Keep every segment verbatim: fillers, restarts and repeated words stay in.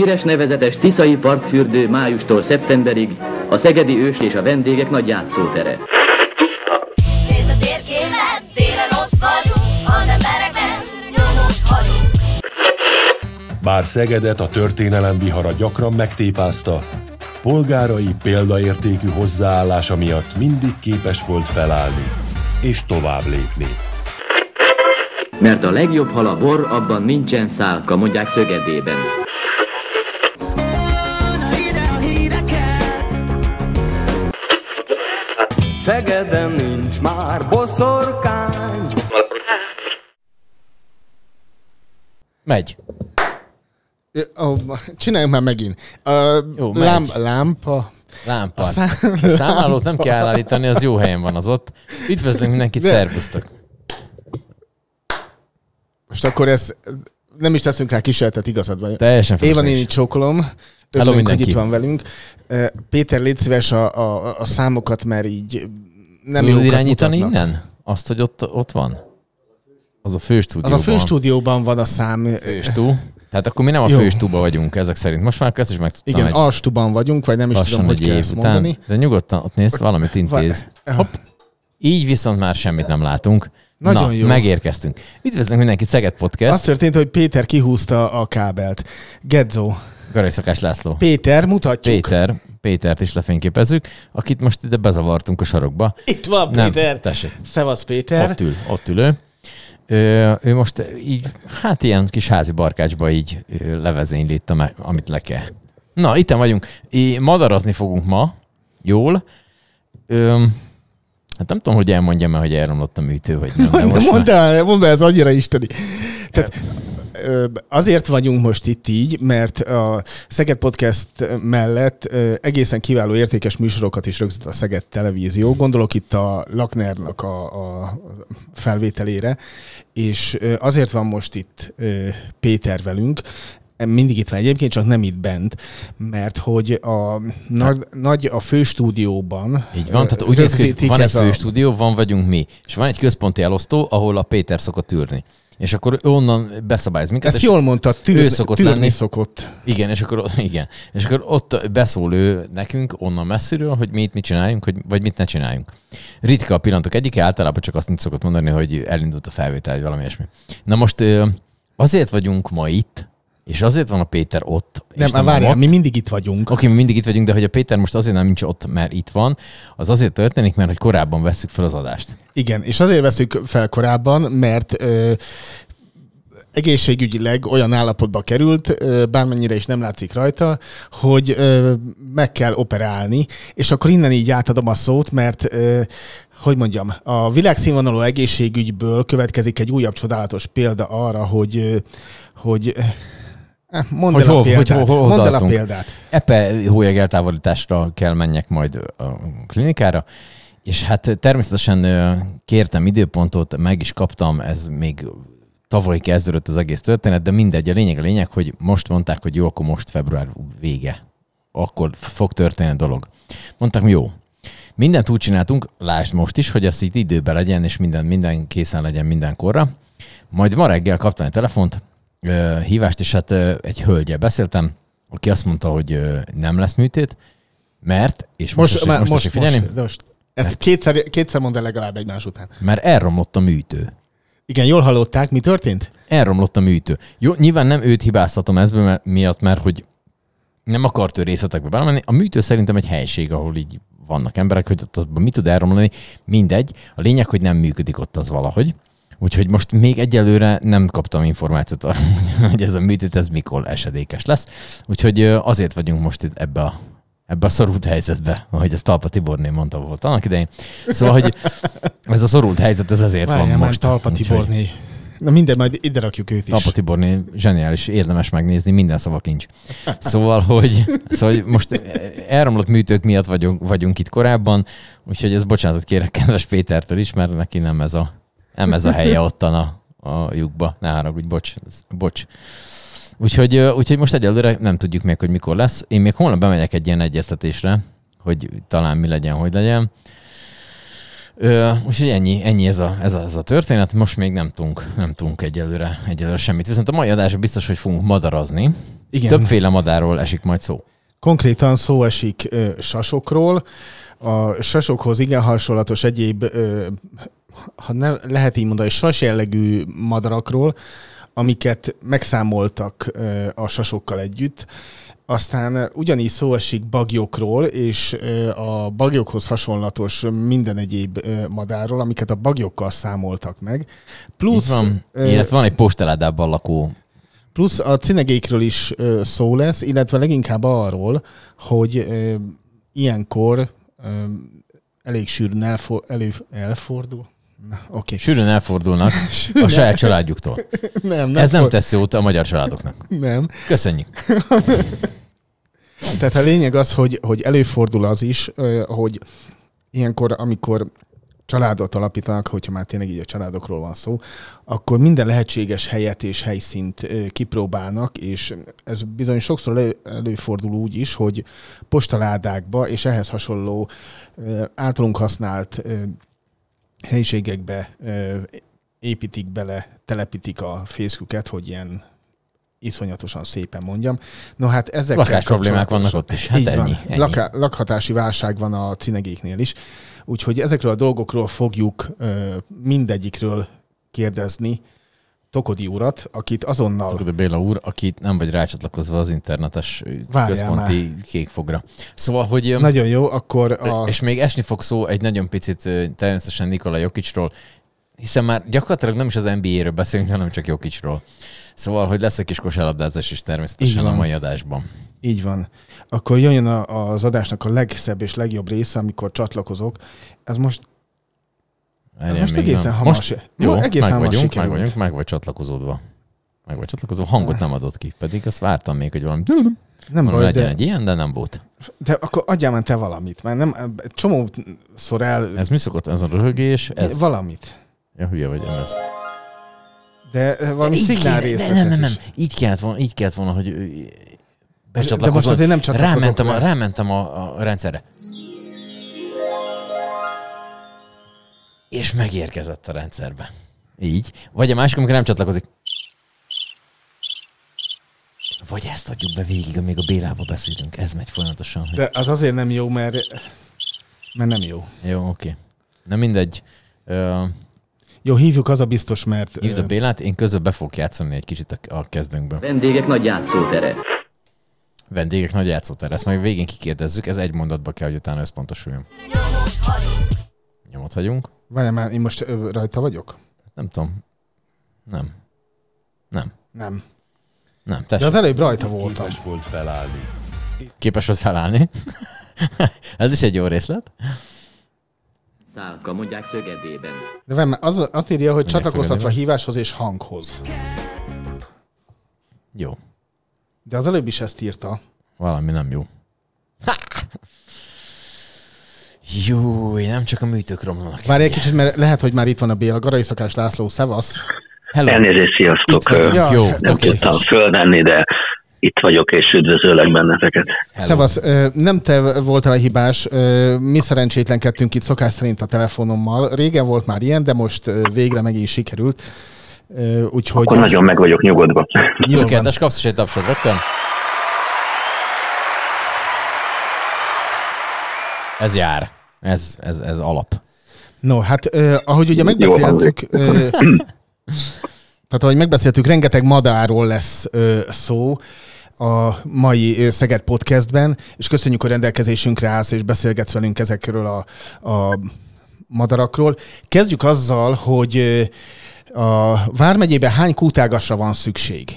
híres nevezetes tiszai partfürdő májustól szeptemberig a szegedi ős és a vendégek nagy játszótere. Nézd a térképet, télen ott vagyunk, az embereknek nyomot hagyunk. Bár Szegedet a történelem vihara gyakran megtépázta, polgárai példaértékű hozzáállása miatt mindig képes volt felállni és tovább lépni. Mert a legjobb hal a bor, abban nincsen szálka, mondják Szögedében. Szegeden nincs már boszorkány. Megy. Oh, csináljunk már megint. Uh, Jó, lám, megy. lámpa. Lámpa. A, szám... a számlálót nem kell állítani, az jó helyen van az ott. Üdvözlünk mindenkit, szervusztok. Most akkor ez nem is teszünk rá kísérletet, igazad van. Teljesen Éva néni csókolom. Örülünk, hogy itt van velünk. Péter, légy szíves a, a, a számokat, mert így nem Tudod jókat irányítani mutatnak. innen? Azt, hogy ott, ott van? Az a főstúdióban. Az a főstúdióban van a szám. Főstú. Tehát akkor mi nem a Jó. főstúba vagyunk ezek szerint. Most már ezt is megtudtam. Igen, alstuban vagyunk, vagy nem is tudom, hogy kell ezt után, mondani. de nyugodtan ott nézd, valamit intéz. Hopp. Így viszont már semmit nem látunk. Nagyon Na, jó. megérkeztünk. Üdvözlünk mindenkit, Szeged Podcast. Az történt, hogy Péter kihúzta a kábelt. Gedzó. Garai Szakás László. Péter, mutatjuk. Péter, Pétert is lefényképezzük, akit most ide bezavartunk a sarokba. Itt van Nem, Péter. tessék. Szevasz Péter. Ott ül, ott ül ő. Ő, ő most így, hát ilyen kis házi barkácsba így ö, levezényli itt, a, amit le kell. Na, itten vagyunk. É, madarazni fogunk ma. Jól. Ö, hát nem tudom, hogy elmondjam el, hogy elromlott a műtő, vagy nem. De most Mondd el, mondd el, ez annyira isteni. Tehát, ö, azért vagyunk most itt így, mert a Szeged Podcast mellett ö, egészen kiváló értékes műsorokat is rögzít a Szeged Televízió. Gondolok itt a Laknernak a, a felvételére, és ö, azért van most itt ö, Péter velünk, mindig itt van egyébként, csak nem itt bent, mert hogy a nagy, nagy a főstúdióban... Így van, tehát úgy néz ki, hogy van egy főstúdió, van vagyunk mi, és van egy központi elosztó, ahol a Péter szokott ülni. És akkor onnan beszabályoz minket. Ezt jól mondtad, tűr, ő szokott tűrni lenni. szokott. Igen, és akkor, igen. És akkor ott beszól ő nekünk onnan messziről, hogy mi itt mit csináljunk, hogy, vagy mit ne csináljunk. Ritka a pillanatok egyike, általában csak azt nem szokott mondani, hogy elindult a felvétel, vagy valami ilyesmi. Na most azért vagyunk ma itt, és azért van a Péter ott. Nem, és nem várjál, ott. mi mindig itt vagyunk. Oké, mi mindig itt vagyunk, de hogy a Péter most azért nem nincs ott, mert itt van, az azért történik, mert hogy korábban vesszük fel az adást. Igen, és azért veszük fel korábban, mert ö, egészségügyileg olyan állapotba került, ö, bármennyire is nem látszik rajta, hogy ö, meg kell operálni, és akkor innen így átadom a szót, mert ö, hogy mondjam, a világszínvonalú egészségügyből következik egy újabb csodálatos példa arra, hogy, ö, hogy mondd hogy el a hol, példát. hogy hol, hol mondd el a tartunk. példát. Epe hólyag eltávolításra kell menjek majd a klinikára, és hát természetesen kértem időpontot, meg is kaptam, ez még tavaly kezdődött az egész történet, de mindegy, a lényeg a lényeg, hogy most mondták, hogy jó, akkor most február vége. Akkor fog történni a dolog. Mondták, jó. Mindent úgy csináltunk, lásd most is, hogy ez itt időben legyen, és minden, minden készen legyen mindenkorra. Majd ma reggel kaptam egy telefont, hívást, és hát egy hölgyel beszéltem, aki azt mondta, hogy nem lesz műtét, mert, és most, Most, most, most, most, most, figyelni, most, most. Ezt kétszer, kétszer mondd el legalább egymás után. mert elromlott a műtő. Igen, jól hallották, mi történt? Elromlott a műtő. Jó, nyilván nem őt hibáztatom ezből mert, miatt, mert hogy nem akart ő részletekbe belemenni. A műtő szerintem egy helység, ahol így vannak emberek, hogy ott mit tud elromlani, mindegy. A lényeg, hogy nem működik ott az valahogy. Úgyhogy most még egyelőre nem kaptam információt arra, hogy ez a műtét, ez mikor esedékes lesz. Úgyhogy azért vagyunk most itt ebbe a, ebbe a szorult helyzetbe, ahogy ezt Talpa Tiborné mondta volt annak idején. Szóval, hogy ez a szorult helyzet, ez ezért Várjál van már, most. Talpa Tiborné. Na minden, majd ide rakjuk őt is. Talpa Tiborné zseniális, érdemes megnézni, minden szava kincs. Szóval, hogy, szóval, hogy most elromlott műtők miatt vagyunk, vagyunk itt korábban, úgyhogy ez bocsánatot kérek kedves Pétertől is, mert neki nem ez a Nem ez a helye ottan a, a lyukba. Ne haragudj, bocs. bocs. Úgyhogy, úgyhogy most egyelőre nem tudjuk még, hogy mikor lesz. Én még holnap bemegyek egy ilyen egyeztetésre, hogy talán mi legyen, hogy legyen. Úgyhogy ennyi, ennyi ez, a, ez, a, ez a történet. Most még nem tudunk, nem tudunk egyelőre, egyelőre semmit. Viszont a mai adásban biztos, hogy fogunk madarazni. Igen. Többféle madárról esik majd szó. Konkrétan szó esik ö, sasokról. A sasokhoz igen hasonlatos egyéb, ö, ha ne, lehet így mondani, sas jellegű madarakról, amiket megszámoltak ö, a sasokkal együtt. Aztán ugyanígy szó esik bagyokról, és a bagyokhoz hasonlatos minden egyéb madárról, amiket a bagyokkal számoltak meg. Plusz, van, illetve van egy posteládában lakó. Plusz a cinegékről is szó lesz, illetve leginkább arról, hogy ilyenkor elég sűrűn elfor, elő, elfordul. Na, okay. Sűrűn elfordulnak Sűrűn a saját családjuktól. Nem, nem Ez nem for... tesz jót a magyar családoknak. Nem. Köszönjük. Tehát a lényeg az, hogy, hogy előfordul az is, hogy ilyenkor, amikor családot alapítanak, hogyha már tényleg így a családokról van szó, akkor minden lehetséges helyet és helyszínt kipróbálnak, és ez bizony sokszor elő, előfordul úgy is, hogy postaládákba és ehhez hasonló általunk használt helyiségekbe építik bele, telepítik a fészküket, hogy ilyen iszonyatosan szépen mondjam. No hát ezekkel lakás problémák vannak ott is. Hát ennyi, ennyi. Laká, lakhatási válság van a cinegéknél is. Úgyhogy ezekről a dolgokról fogjuk ö, mindegyikről kérdezni Tokodi urat, akit azonnal... Tokodi Béla úr, akit nem vagy rácsatlakozva az internetes Várjál központi már. Kékfogra. Szóval, hogy... Nagyon jó, akkor a... És még esni fog szó egy nagyon picit természetesen Nikola Jokićról, hiszen már gyakorlatilag nem is az en bé á-ről beszélünk, hanem csak Jokićról. Szóval, hogy lesz egy kis kosárlabdázás is természetesen a mai adásban. Így van. Akkor jöjjön a, az adásnak a legszebb és legjobb része, amikor csatlakozok. Ez most, ez most egészen hamar. Most, jó, egészen meg vagyunk, meg vagyunk, meg vagy csatlakozódva. Meg vagy csatlakozódva, hangot nem adott ki, pedig azt vártam még, hogy valami... Nem baj, legyen de... egy ilyen, de nem volt. De akkor adjál már te valamit, mert nem, csomószor el... Ez mi szokott, ez a röhögés? Ez... Valamit. Ja, hülye vagy, ez. De valami szignál részletet nem, nem, nem. Így kellett volna, így kellett volna, hogy becsatlakozom. De most azért nem csatlakozok. Rámentem, a, rámentem a, a rendszerre. És megérkezett a rendszerbe. Így. Vagy a másik, amikor nem csatlakozik. Vagy ezt adjuk be végig, amíg a Bélával beszélünk. Ez megy folyamatosan. De az azért nem jó, mert, mert nem jó. Jó, oké. Na mindegy. Uh, Jó, hívjuk, az a biztos, mert... Hívd a Bélát, én közben be fogok játszani egy kicsit a, a kezdőnkből. Vendégek nagy játszótere. Vendégek nagy játszótere. Ezt majd végén kikérdezzük, ez egy mondatba kell, hogy utána összpontosuljon. Nyomot hagyunk. Várjál már, én most rajta vagyok? Nem tudom. Nem. Nem. Nem. Nem, tessék. De az előbb rajta voltam. Képes volt felállni. Képes volt felállni. Ez is egy jó részlet. Szálka, mondják Szögedében. De várj, az, azt írja, hogy csatlakoztatva híváshoz és hanghoz. Jó. De az előbb is ezt írta. Valami nem jó. Ha! Jó, nem csak a műtők romlanak. Várj egy kicsit, mert lehet, hogy már itt van a Béla. Garai Szakás László, szevasz. Hello. Elnézést, sziasztok. Ja, jó, nem okay. tudtam fölvenni, de itt vagyok, és üdvözöllek benneteket. Hello. Szevasz, nem te voltál a hibás, mi szerencsétlenkedtünk itt szokás szerint a telefonommal. Régen volt már ilyen, de most végre megint sikerült. Úgyhogy... Akkor nagyon meg vagyok nyugodva. Tökéletes, kapsz is egy tapsot rögtön. Ez jár. Ez, ez, ez alap. No, hát eh, ahogy ugye megbeszéltük, eh, tehát ahogy megbeszéltük, rengeteg madárról lesz eh, szó a mai eh, Szeged Podcastben, és köszönjük, hogy rendelkezésünkre állsz, és beszélgetsz velünk ezekről a, a madarakról. Kezdjük azzal, hogy eh, a Vármegyében hány kútágasra van szükség?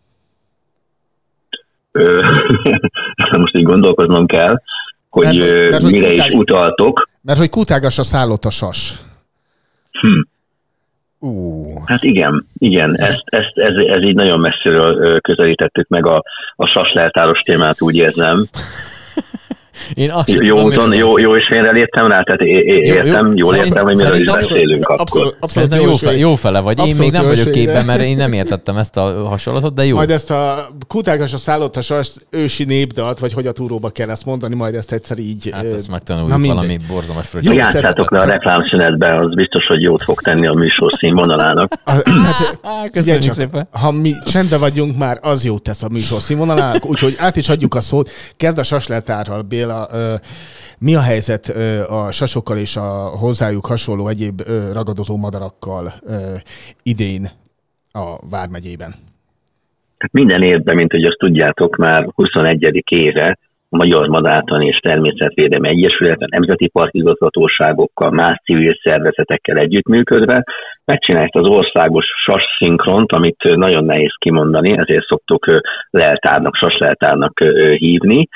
Most így gondolkoznom kell, hogy mert, mert, mire hogy kútág... is utaltok. Mert hogy kútágasra szállott a sas. Hm. Uh. Hát igen, igen, ezt, ezt, ez, ez így nagyon messziről közelítettük meg a, a sasleltáros témát, úgy érzem. Én azt jó tudom, úton, jó, jó és félre léptem rá, tehát é- é- értem, jó, jól értem, hogy miről is beszélünk akkor. Abszolút, abszolút Szerintem jó, fe, jó fele vagy. Én még nem vagyok képben, mert én nem értettem ezt a hasonlatot, de jó. Majd ezt a kutákas, a szállott, a sas, ősi népdalt, vagy hogy a túróba kell ezt mondani, majd ezt egyszer így... Hát ezt megtanuljuk valami borzalmas fröccsön. Játszátok le a reklámszünetbe, az biztos, hogy jót fog tenni a műsor színvonalának. Hát, köszönjük csak, szépen. Ha mi csendben vagyunk már, az jót tesz a műsor színvonalának, úgyhogy át is adjuk a szót. Kezd a sasleltárral, Béla. Mi a helyzet a sasokkal és a hozzájuk hasonló egyéb ragadozó madarakkal idén a Vármegyében? Minden évben, mint hogy azt tudjátok, már huszonegyedik éve a Magyar Madártani és Természetvédelmi Egyesület, a Nemzeti Parkigazgatóságokkal, más civil szervezetekkel együttműködve megcsinálta az országos sasszinkront, amit nagyon nehéz kimondani, ezért szoktuk leltárnak, sasleltárnak hívni,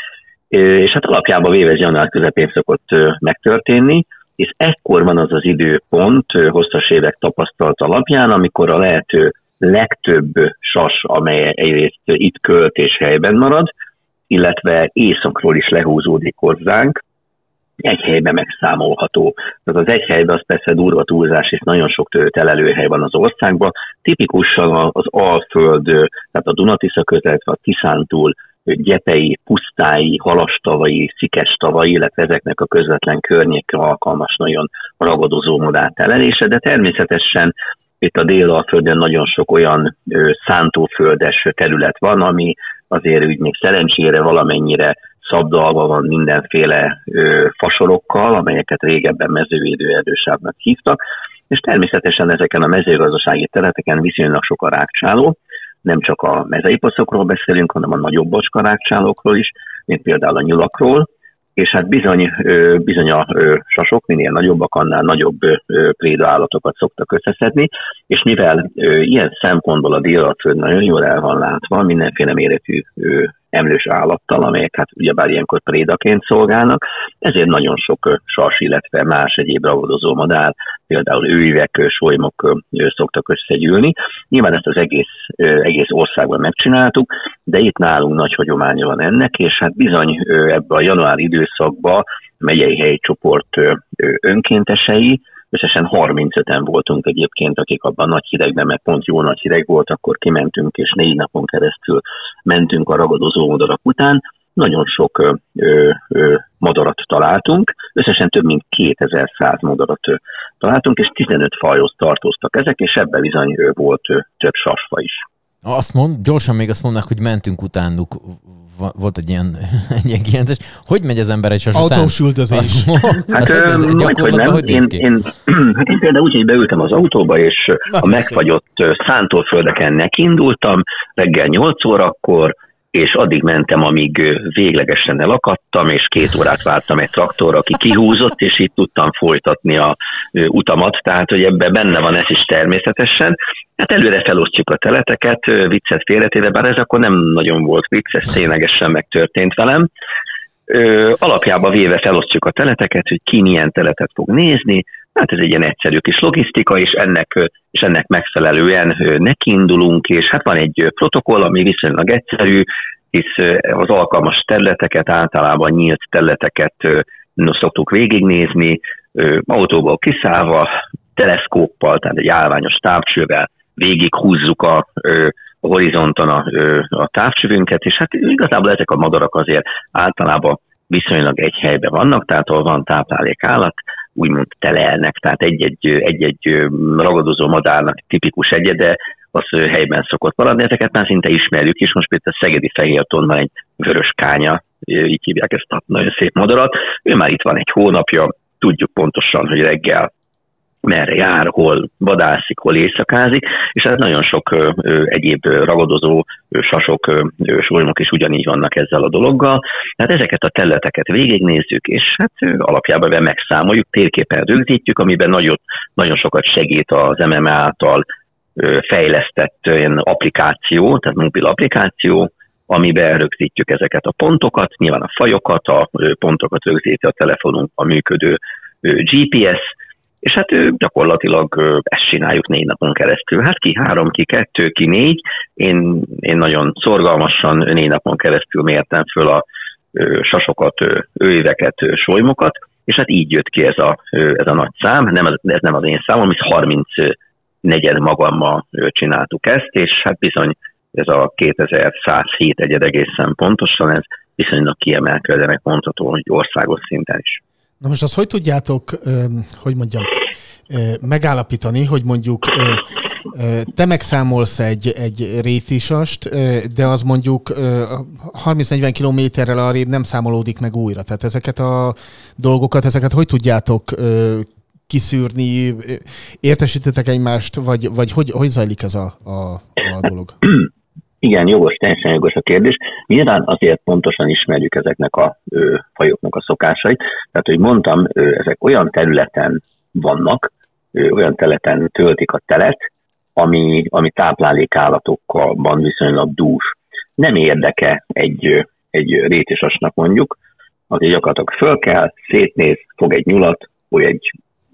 és hát alapjában véve ez január közepén szokott megtörténni, és ekkor van az az időpont, hosszas évek tapasztalat alapján, amikor a lehető legtöbb sas, amely egyrészt itt költ és helyben marad, illetve északról is lehúzódik hozzánk, egy helyben megszámolható. Tehát az egy helyben az persze durva túlzás, és nagyon sok telelőhely van az országban. Tipikusan az Alföld, tehát a Dunatisza között, a Tiszántúl, Gyepei, Pusztái, Halastavai, Szikestavai, illetve ezeknek a közvetlen környékre alkalmas nagyon ragadozó madár telelése, de természetesen itt a Dél-Alföldön nagyon sok olyan ö, szántóföldes terület van, ami azért úgy még szerencsére valamennyire szabdalva van mindenféle ö, fasorokkal, amelyeket régebben mezővédőerdősávnak hívtak, és természetesen ezeken a mezőgazdasági területeken viszonylag sok a rágcsáló, nem csak a mezeiposzokról beszélünk, hanem a nagyobb bocskarágcsálókról is, mint például a nyulakról, és hát bizony, bizony a sasok minél nagyobbak, annál nagyobb prédaállatokat szoktak összeszedni, és mivel ilyen szempontból a Dél-Alföld nagyon jól el van látva, mindenféle méretű emlős állattal, amelyek hát ugyebár ilyenkor prédaként szolgálnak, ezért nagyon sok sas, illetve más egyéb ragadozó madár, például őivek, solymok szoktak összegyűlni. Nyilván ezt az egész, egész országban megcsináltuk, de itt nálunk nagy hagyománya van ennek, és hát bizony ebben a januári időszakban a megyei helycsoport önkéntesei, összesen harmincöten voltunk egyébként, akik abban nagy hidegben, mert pont jó nagy hideg volt, akkor kimentünk, és négy napon keresztül mentünk a ragadozó madarak után. Nagyon sok ö, ö, madarat találtunk, összesen több mint kétezer-száz madarat ö, találtunk, és tizenöt fajhoz tartoztak ezek, és ebben bizony ö, volt ö, több sasfa is. Azt mond, gyorsan még azt mondnak, hogy mentünk utánuk. Volt egy ilyen, egy ilyen kijelentés. Hogy megy az ember egy sas után? Autós üldözés. Hát ö, majd, hogy nem. Én, én, hát én például úgy, hogy beültem az autóba, és a megfagyott szántóföldeken nekiindultam reggel nyolc órakor, és addig mentem, amíg véglegesen elakadtam, és két órát vártam egy traktorra, aki kihúzott, és így tudtam folytatni a utamat. Tehát, hogy ebben benne van ez is természetesen. Hát előre felosztjuk a teleteket, viccet félretéve, bár ez akkor nem nagyon volt vicc, ez ténylegesen megtörtént velem. Ö, alapjában véve felosztjuk a teleteket, hogy ki milyen teletet fog nézni. Hát ez egy ilyen egyszerű kis logisztika, és ennek, és ennek megfelelően nekiindulunk, és hát van egy protokoll, ami viszonylag egyszerű, hisz az alkalmas területeket, általában nyílt területeket szoktuk végignézni, autóból kiszállva, teleszkóppal, tehát egy állványos távcsővel végighúzzuk a, a horizonton a, a távcsövünket, és hát igazából ezek a madarak azért általában viszonylag egy helyben vannak, tehát ahol van táplálék állat, úgymond telelnek, tehát egy-egy, egy-egy ragadozó madárnak tipikus egyede, az helyben szokott maradni, ezeket már szinte ismerjük is, most például a szegedi fehérton van egy vörös kánya, így hívják ezt a nagyon szép madarat, ő már itt van egy hónapja, tudjuk pontosan, hogy reggel merre jár, hol vadászik, hol éjszakázik, és hát nagyon sok ö, ö, egyéb ragadozó ö, sasok, ö, solymok is ugyanígy vannak ezzel a dologgal. Tehát ezeket a területeket végignézzük, és hát ö, alapjában megszámoljuk, térképen rögzítjük, amiben nagyon, nagyon sokat segít az em em á által ö, fejlesztett olyan applikáció, tehát mobil applikáció, amiben rögzítjük ezeket a pontokat, nyilván a fajokat, a ö, pontokat rögzíti a telefonunk, a működő ö, gé pé es, és hát gyakorlatilag ezt csináljuk négy napon keresztül. Hát ki három, ki kettő, ki négy. Én, én nagyon szorgalmasan négy napon keresztül mértem föl a sasokat, őveket, solymokat, és hát így jött ki ez a, ez a nagy szám, nem, ez nem az én számom, hisz harmincnegyed magammal csináltuk ezt, és hát bizony ez a kétezer-százhét egyed egészen pontosan, ez viszonylag kiemelkedőnek mondható, hogy országos szinten is. Na most azt hogy tudjátok, hogy mondjam, megállapítani, hogy mondjuk te megszámolsz egy, egy rétisast, de az mondjuk harminc-negyven kilométerrel arrébb nem számolódik meg újra. Tehát ezeket a dolgokat, ezeket hogy tudjátok kiszűrni? Értesítetek egymást, vagy, vagy hogy, hogy zajlik ez a, a, a dolog? Igen, jogos, teljesen jogos a kérdés. Nyilván azért pontosan ismerjük ezeknek a ö, fajoknak a szokásait. Tehát, hogy mondtam, ö, ezek olyan területen vannak, ö, olyan területen töltik a telet, ami, ami táplálékállatokban viszonylag dús. Nem érdeke egy, egy rétisasnak mondjuk, azért gyakorlatilag föl kell, szétnéz, fog egy nyulat, fog egy,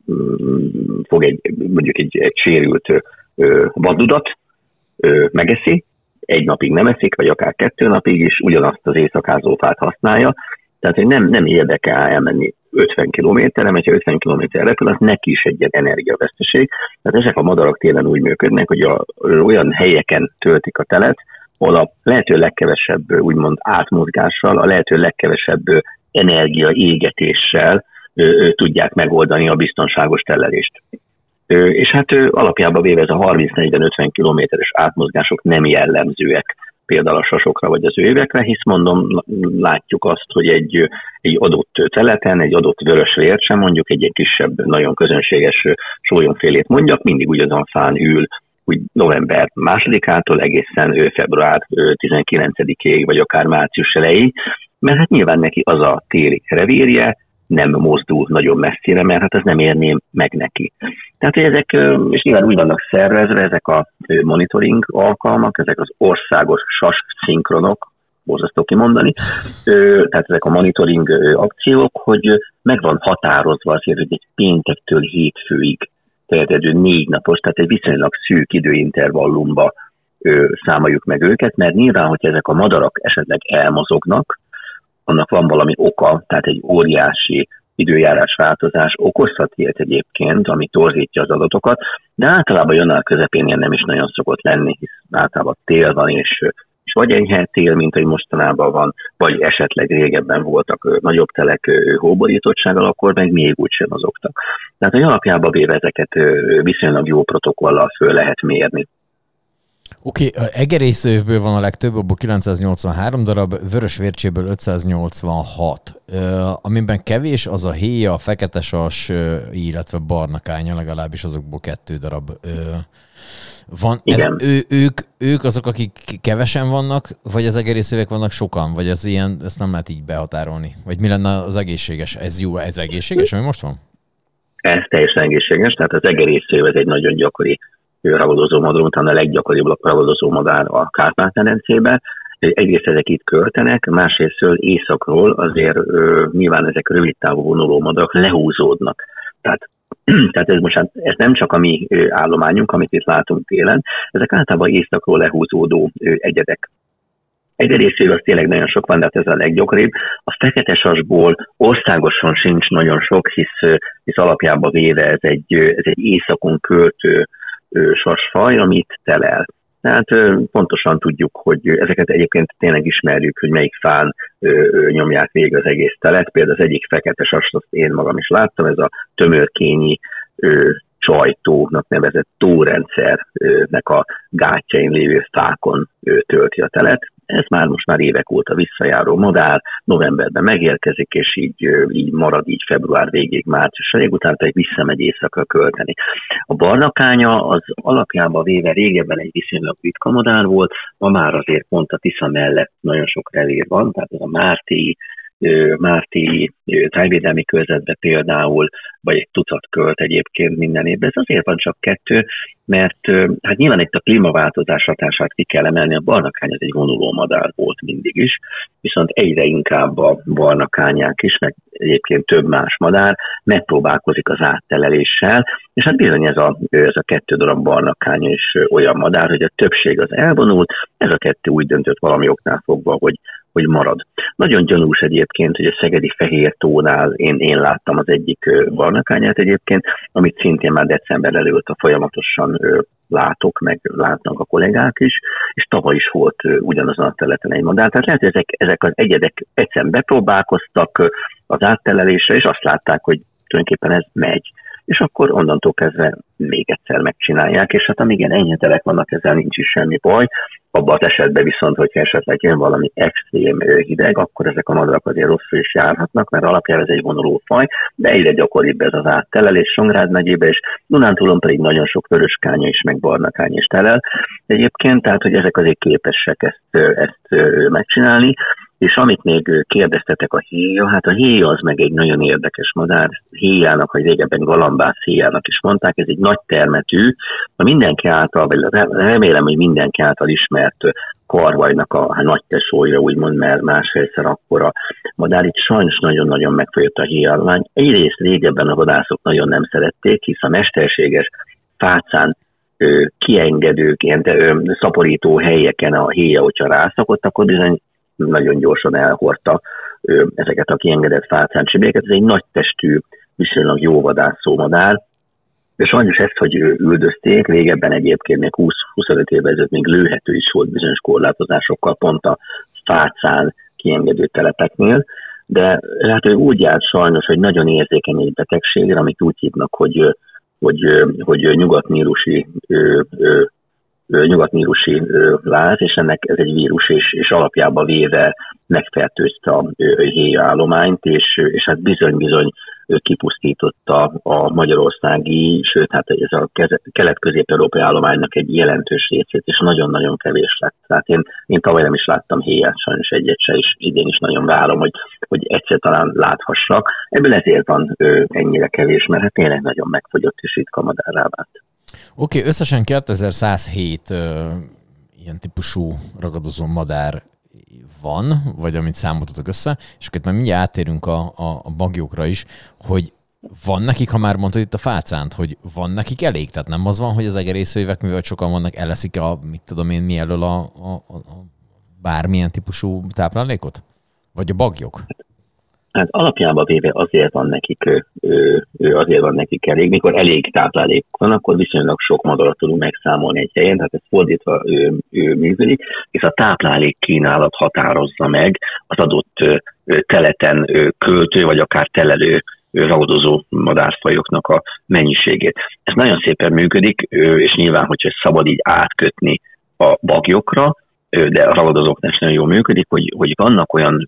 fog egy mondjuk egy, egy sérült ö, vadudat, ö, megeszi, egy napig nem eszik, vagy akár kettő napig is ugyanazt az éjszakázófát használja. Tehát, hogy nem, nem érdekel elmenni ötven kilométerre, mert ha ötven kilométer repül, az neki is egy energiaveszteség. Tehát ezek a madarak télen úgy működnek, hogy a, olyan helyeken töltik a telet, ahol a lehető legkevesebb úgymond átmozgással, a lehető legkevesebb energia égetéssel ö, tudják megoldani a biztonságos telelést. Ö, és hát ö, alapjában véve ez a harminc-negyven-ötven kilométeres átmozgások nem jellemzőek például a sasokra vagy az ővekre, hisz mondom, látjuk azt, hogy egy, egy adott teleten, egy adott vörösvért sem, mondjuk egy, egy kisebb, nagyon közönséges sólyomfélét mondjak, mindig ugyanazon fán ül, úgy november másodikától egészen február tizenkilencedikéig, vagy akár március elejéig, mert hát nyilván neki az a téli revírje, nem mozdul nagyon messzire, mert hát ez nem érné meg neki. Tehát ezek, és nyilván úgy vannak szervezve, ezek a monitoring alkalmak, ezek az országos sas szinkronok, borzasztó kimondani, tehát ezek a monitoring akciók, hogy meg van határozva azért, hogy egy péntektől hétfőig terjedő négy napos, tehát egy viszonylag szűk időintervallumba számoljuk meg őket, mert nyilván, hogy ezek a madarak esetleg elmozognak, annak van valami oka, tehát egy óriási időjárás változás okozhat ilyet egyébként, ami torzítja az adatokat, de általában január közepén ilyen nem is nagyon szokott lenni, hisz általában tél van, és, és vagy enyhe tél, mint hogy mostanában van, vagy esetleg régebben voltak nagyobb telek hóborítottsággal, akkor meg még úgysem mozogtak. Tehát, hogy alapjában véve ezeket viszonylag jó protokollal föl lehet mérni. Oké, okay, egerészővből van a legtöbb, abból kilencszáznyolcvanhárom darab, vörösvércséből ötszáznyolcvanhat. Uh, amiben kevés, az a héja, a feketesas, uh, illetve barnakánya, legalábbis azokból kettő darab uh, van. Ez, ő, ők, ők azok, akik kevesen vannak, vagy az egerészővek vannak sokan? Vagy ez ilyen, ezt nem lehet így behatárolni? Vagy mi lenne az egészséges? Ez jó, ez egészséges, ami most van? Ez teljesen egészséges, tehát az egerészőv ez egy nagyon gyakori ragadozó madár, utána a leggyakoribb ragadozó madár a Kárpát-medencében. Egyrészt ezek itt költenek, másrészt északról azért ö, nyilván ezek rövid távú vonuló madarak lehúzódnak. Tehát, tehát ez most ez nem csak a mi állományunk, amit itt látunk télen, ezek általában északról lehúzódó ö, egyedek. Egerészőv az tényleg nagyon sok van, de hát ez a leggyakoribb. A feketesasból országosan sincs nagyon sok, hisz, hisz alapjában véve ez egy, ez egy északon költő sasfaj, amit telel. Tehát pontosan tudjuk, hogy ezeket egyébként tényleg ismerjük, hogy melyik fán nyomják végig az egész telet. Például az egyik fekete sast, azt én magam is láttam, ez a tömörkényi csajtónak nevezett tórendszernek a gátjain lévő fákon tölti a telet. Ez már most már évek óta visszajáró madár, novemberben megérkezik, és így, így marad így február végéig, márciusig, utána pedig visszamegy éjszakra költeni. A barnakánya az alapjában véve régebben egy viszonylag ritka madár volt, ma már azért pont a Tisza mellett nagyon sok revír van, tehát ez a Márti, Márti tájvédelmi körzetbe például, vagy egy tucat költ egyébként minden évben. Ez azért van csak kettő, mert hát nyilván itt a klímaváltozás hatását ki kell emelni, a barnakány az egy vonuló madár volt mindig is, viszont egyre inkább a barnakányák is, meg egyébként több más madár megpróbálkozik az átteleléssel, és hát bizony ez a, ez a kettő darab barnakánya is olyan madár, hogy a többség az elvonult, ez a kettő úgy döntött valami oknál fogva, hogy hogy marad. Nagyon gyanús egyébként, hogy a szegedi Fehér tónál én, én láttam az egyik barnakányát egyébként, amit szintén már december előtt a folyamatosan látok, meg látnak a kollégák is, és tavaly is volt ugyanazon a területen egy madár. Tehát lehet, hogy ezek, ezek az egyedek egyszerűen bepróbálkoztak az áttelelésre, és azt látták, hogy tulajdonképpen ez megy. És akkor onnantól kezdve még egyszer megcsinálják, és hát amíg ilyen enyhe telek vannak, ezzel nincs is semmi baj. Abban az esetben viszont, hogyha esetleg jön valami extrém hideg, akkor ezek a madarak azért rosszul is járhatnak, mert alapján ez egy vonuló faj, de egyre gyakoribb ez az áttelelés Songrád megyébe, és Dunántúlon pedig nagyon sok vöröskánya is, meg barnakány is telel egyébként, tehát hogy ezek azért képesek ezt, ezt megcsinálni. És amit még kérdeztetek, a héja, hát a héja az meg egy nagyon érdekes madár, héjának, vagy régebben galambász héjának is mondták, ez egy nagy termetű, a mindenki által, vagy remélem, hogy mindenki által ismert karvajnak a nagy tesója, úgymond, mert másfélszer akkora madár. Itt sajnos nagyon-nagyon megfolyott a héjállomány. Egyrészt régebben a vadászok nagyon nem szerették, hisz a mesterséges fácán ö, kiengedők, ilyen ö, szaporító helyeken a héja, hogyha rászakott, akkor bizony nagyon gyorsan elhordta ö, ezeket a kiengedett fácáncsibéket. Ez egy nagy testű, viszonylag jó vadászó madár, de sajnos ezt, hogy üldözték, régebben egyébként még húsz-huszonöt évvel ezelőtt még lőhető is volt bizonyos korlátozásokkal pont a fácán kiengedő telepeknél, de hát ő úgy járt sajnos, hogy nagyon érzékeny egy betegségre, amit úgy hívnak, hogy, hogy, hogy nyugatnílusi nyugatnílusi láz, és ennek ez egy vírus, és, és alapjába véve megfertőzte a héjállományt, és, és hát bizony-bizony kipusztította a magyarországi, sőt, hát ez a kelet-közép-európai állománynak egy jelentős részét, és nagyon-nagyon kevés lett. Tehát én, én tavaly nem is láttam héját, sajnos egyet se, és idén is nagyon várom, hogy, hogy egyszer talán láthassak. Ebből ezért van ö, ennyire kevés, mert hát tényleg nagyon megfogyott és ritka madárrá vált. Oké, okay, összesen kétezer-százhét uh, ilyen típusú ragadozó madár van, vagy amit számoltatok össze, és akkor már mindjárt átérünk a, a, a bagyokra is, hogy van nekik, ha már mondtad itt a fácánt, hogy van nekik elég? Tehát nem az van, hogy az egerészőjvek, mivel sokan vannak, eleszik a, mit tudom én, mi elől a, a, a bármilyen típusú táplálékot? Vagy a bagyok? Hát alapjában véve azért van nekik, azért van nekik elég. Mikor elég táplálék van, akkor viszonylag sok madarat tudunk megszámolni egy helyen, tehát ez fordítva ő, ő működik, és a táplálék kínálat határozza meg az adott teleten költő, vagy akár telelő ragadozó madárfajoknak a mennyiségét. Ez nagyon szépen működik, és nyilván, hogyha szabad így átkötni a bagyokra, de a ragadozóknak is nagyon jól működik, hogy, hogy vannak olyan,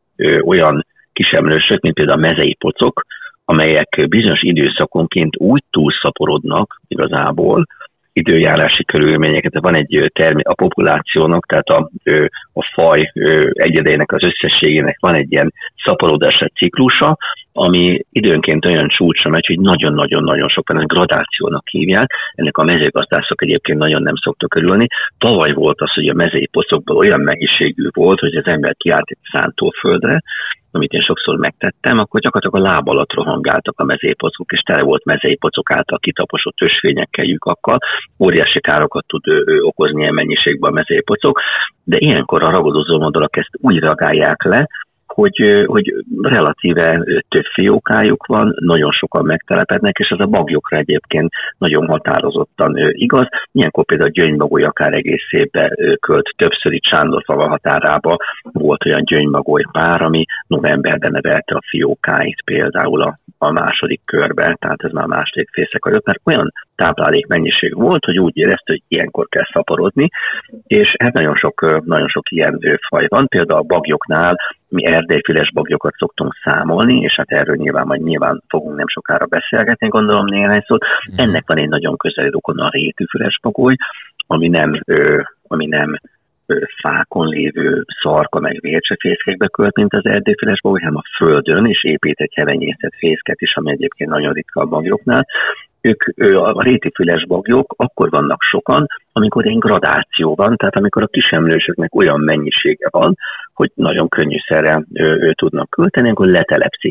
olyan kisemlősök, mint például a mezei pocok, amelyek bizonyos időszakonként úgy túlszaporodnak igazából időjárási körülményeket. Van egy termi a populációnak, tehát a, a faj egyedeinek az összességének van egy ilyen szaporodási ciklusa, ami időnként olyan csúcsra megy, hogy nagyon-nagyon-nagyon sokan ezt gradációnak hívják. Ennek a mezőgazdászok egyébként nagyon nem szoktak örülni. Tavaly volt az, hogy a mezei pocokból olyan mennyiségű volt, hogy az ember kiállt egy szántóföldre, amit én sokszor megtettem, akkor gyakorlatilag a láb alatt rohangáltak a mezőpocok, és tele volt mezőpocok által kitaposott ösvényekkel, lyukakkal. Óriási károkat tud ő, ő, okozni ilyen mennyiségben a mezőpocok, de ilyenkor a ragadozó madarak ezt úgy ragálják le, hogy, hogy relatíve több fiókájuk van, nagyon sokan megtelepednek, és ez a bagyokra egyébként nagyon határozottan igaz. Ilyenkor például a gyöngybagoly akár egész évben költ, többször itt Sándorfalva határába volt olyan gyöngybagoly pár, ami novemberben nevelte a fiókáit például a, a második körben, tehát ez már második fészek előtt, mert olyan táplálék mennyiség volt, hogy úgy érezte, hogy ilyenkor kell szaporodni, és hát nagyon sok, nagyon sok ilyen faj van, például a bagyoknál mi erdélyfüles bagyokat szoktunk számolni, és hát erről nyilván majd nyilván fogunk nem sokára beszélgetni, gondolom néhány szót. Ennek van egy nagyon közeli rokon, a rétűfüles bagoly, ami nem, ö, ami nem ö, fákon lévő szarka meg vércsefészkékbe költ, mint az erdélyfüles bagoly, hanem a földön, és épít egy hevenyészet fészket is, ami egyébként nagyon ritka a bagyoknál. Ők, a rétifüles bagyok akkor vannak sokan, amikor egy gradáció van, tehát amikor a kisemlősöknek olyan mennyisége van, hogy nagyon könnyűszerrel ő, ő tudnak költeni, akkor letelepszik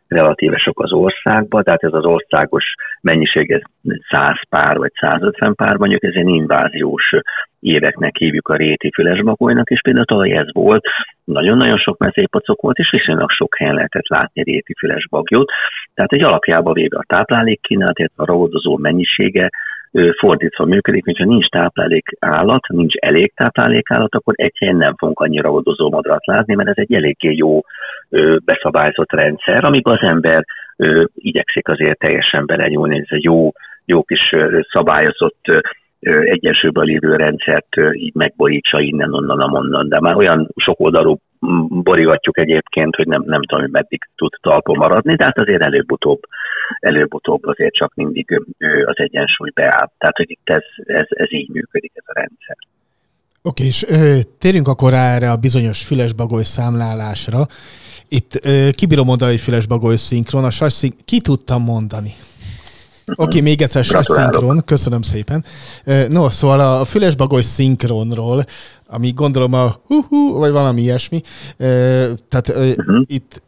relatíve sok az országban, tehát ez az országos mennyiség, ez száz pár vagy százötven pár, mondjuk ez egy inváziós éveknek hívjuk a réti fülesbagolynak, és például tavaly ez volt, nagyon-nagyon sok mezőpacok volt, és viszonylag sok helyen lehetett látni réti fülesbagyót, tehát egy alapjában véve a táplálékkínálat, a ragadozó mennyisége fordítva működik, hogyha nincs táplálékállat, nincs elég táplálékállat, akkor egy helyen nem fogunk annyira ragadozó madarat látni, mert ez egy eléggé jó beszabályozott rendszer, amiben az ember igyekszik azért teljesen belenyúlni, ez egy jó, jó kis szabályozott egyensúlyban lévő rendszert így megborítsa innen, onnan, amonnan, de már olyan sok oldalú borigatjuk egyébként, hogy nem, nem tudom, hogy meddig tud talpon maradni, de hát azért előbb-utóbb, előbb-utóbb azért csak mindig az egyensúly beáll. Tehát, hogy itt ez, ez, ez így működik, ez a rendszer. Oké, és ö, térjünk akkor erre a bizonyos fülesbagoly számlálásra. Itt ö, kibírom mondani, hogy fülesbagoly szinkron, a sas szinkron, ki tudtam mondani? Oké, okay, még egyszer sas szinkron, köszönöm szépen. No, szóval a fülesbagoly szinkronról, ami gondolom a hú-hú, vagy valami ilyesmi, tehát uh-huh. itt...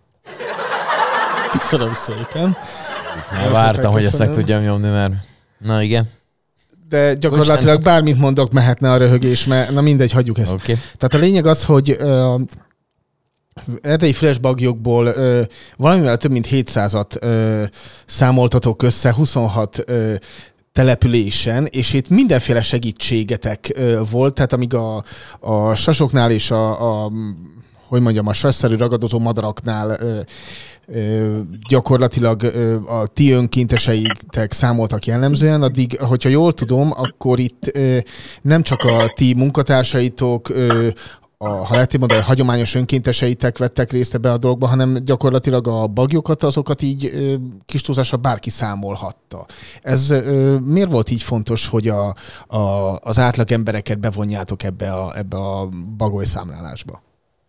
Köszönöm szépen. Én vártam, hogy ezt meg tudjam nyomni, mert... Na igen. De gyakorlatilag Bocsánat. Bármit mondok, mehetne a röhögés, mert na mindegy, hagyjuk ezt. Okay. Tehát a lényeg az, hogy... Uh, erdei fülesbagyokból ö, valamivel több mint hétszázat ö, számoltatok össze huszonhat ö, településen, és itt mindenféle segítségetek ö, volt, tehát amíg a, a sasoknál és a, a hogy mondjam, a sasszerű ragadozó madaraknál ö, ö, gyakorlatilag ö, a ti önkénteseitek számoltak jellemzően, addig, hogyha jól tudom, akkor itt ö, nem csak a ti munkatársaitok, ö, A, ha lehet így mondani, a hagyományos önkénteseitek vettek részt ebbe a dologba, hanem gyakorlatilag a bagyokat, azokat így kis túlzásra bárki számolhatta. Ez ö, miért volt így fontos, hogy a, a, az átlag embereket bevonjátok ebbe a, ebbe a bagoly számlálásba?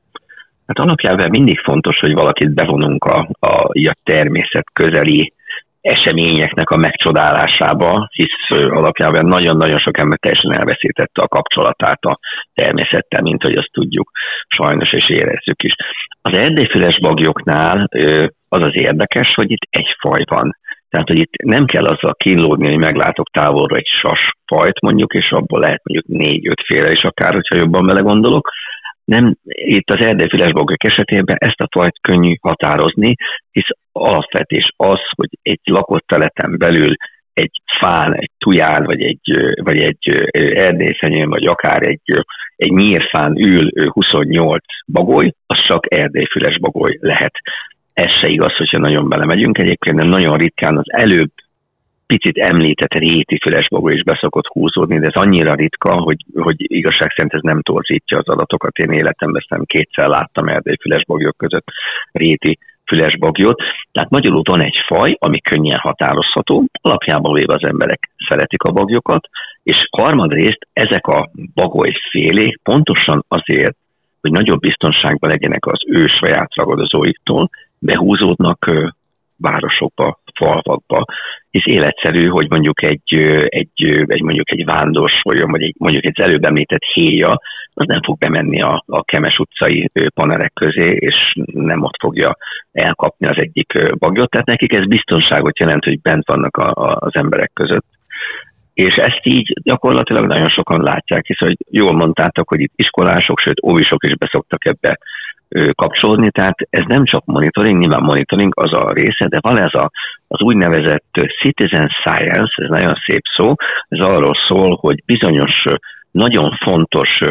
Hát alapjában mindig fontos, hogy valakit bevonunk a, a, a természet közeli eseményeknek a megcsodálásába, hisz alapjában nagyon-nagyon sok ember teljesen elveszítette a kapcsolatát a természettel, mint hogy azt tudjuk sajnos, és érezzük is. Az erdélyfülesbagyoknál az az érdekes, hogy itt egy faj van. Tehát, hogy itt nem kell azzal kínlódni, hogy meglátok távolra egy sasfajt mondjuk, és abból lehet mondjuk négy-öt féle is akár, hogyha jobban belegondolok. Nem, itt az erdélyfülesbagyok esetében ezt a fajt könnyű határozni, hisz alapvetés az, hogy egy lakott területen belül egy fán, egy tuján, vagy egy, vagy egy erdélyszenyőn, vagy akár egy, egy nyírfán ül huszonnyolc bagoly, az csak erdélyfülesbagoly lehet. Ez se igaz, hogyha nagyon belemegyünk. Egyébként nem nagyon ritkán az előbb picit említett réti fülesbagoly is beszokott húzódni, de ez annyira ritka, hogy, hogy igazság szerint ez nem torzítja az adatokat. Én életemben szem kétszer láttam erdélyfülesbagyok között réti fülesbagyot. Tehát magyarul van egy faj, ami könnyen határozható, alapjában véve az emberek szeretik a bagyokat, és harmadrészt ezek a bagolyfélék pontosan azért, hogy nagyobb biztonságban legyenek az ő saját ragadozóiktól, behúzódnak városokba, falvakba, hisz életszerű, hogy mondjuk egy, egy, egy, mondjuk egy vándorsolyon, vagy egy, mondjuk egy előbb említett héja, az nem fog bemenni a, a Kemes utcai panerek közé, és nem ott fogja elkapni az egyik bagyot. Tehát nekik ez biztonságot jelent, hogy bent vannak a, a, az emberek között. És ezt így gyakorlatilag nagyon sokan látják, hisz, hogy jól mondtátok, hogy itt iskolások, sőt óvisok is beszoktak ebbe kapcsolódni, tehát ez nem csak monitoring, nyilván monitoring az a része, de van ez a, az úgynevezett citizen science, ez nagyon szép szó, ez arról szól, hogy bizonyos nagyon fontos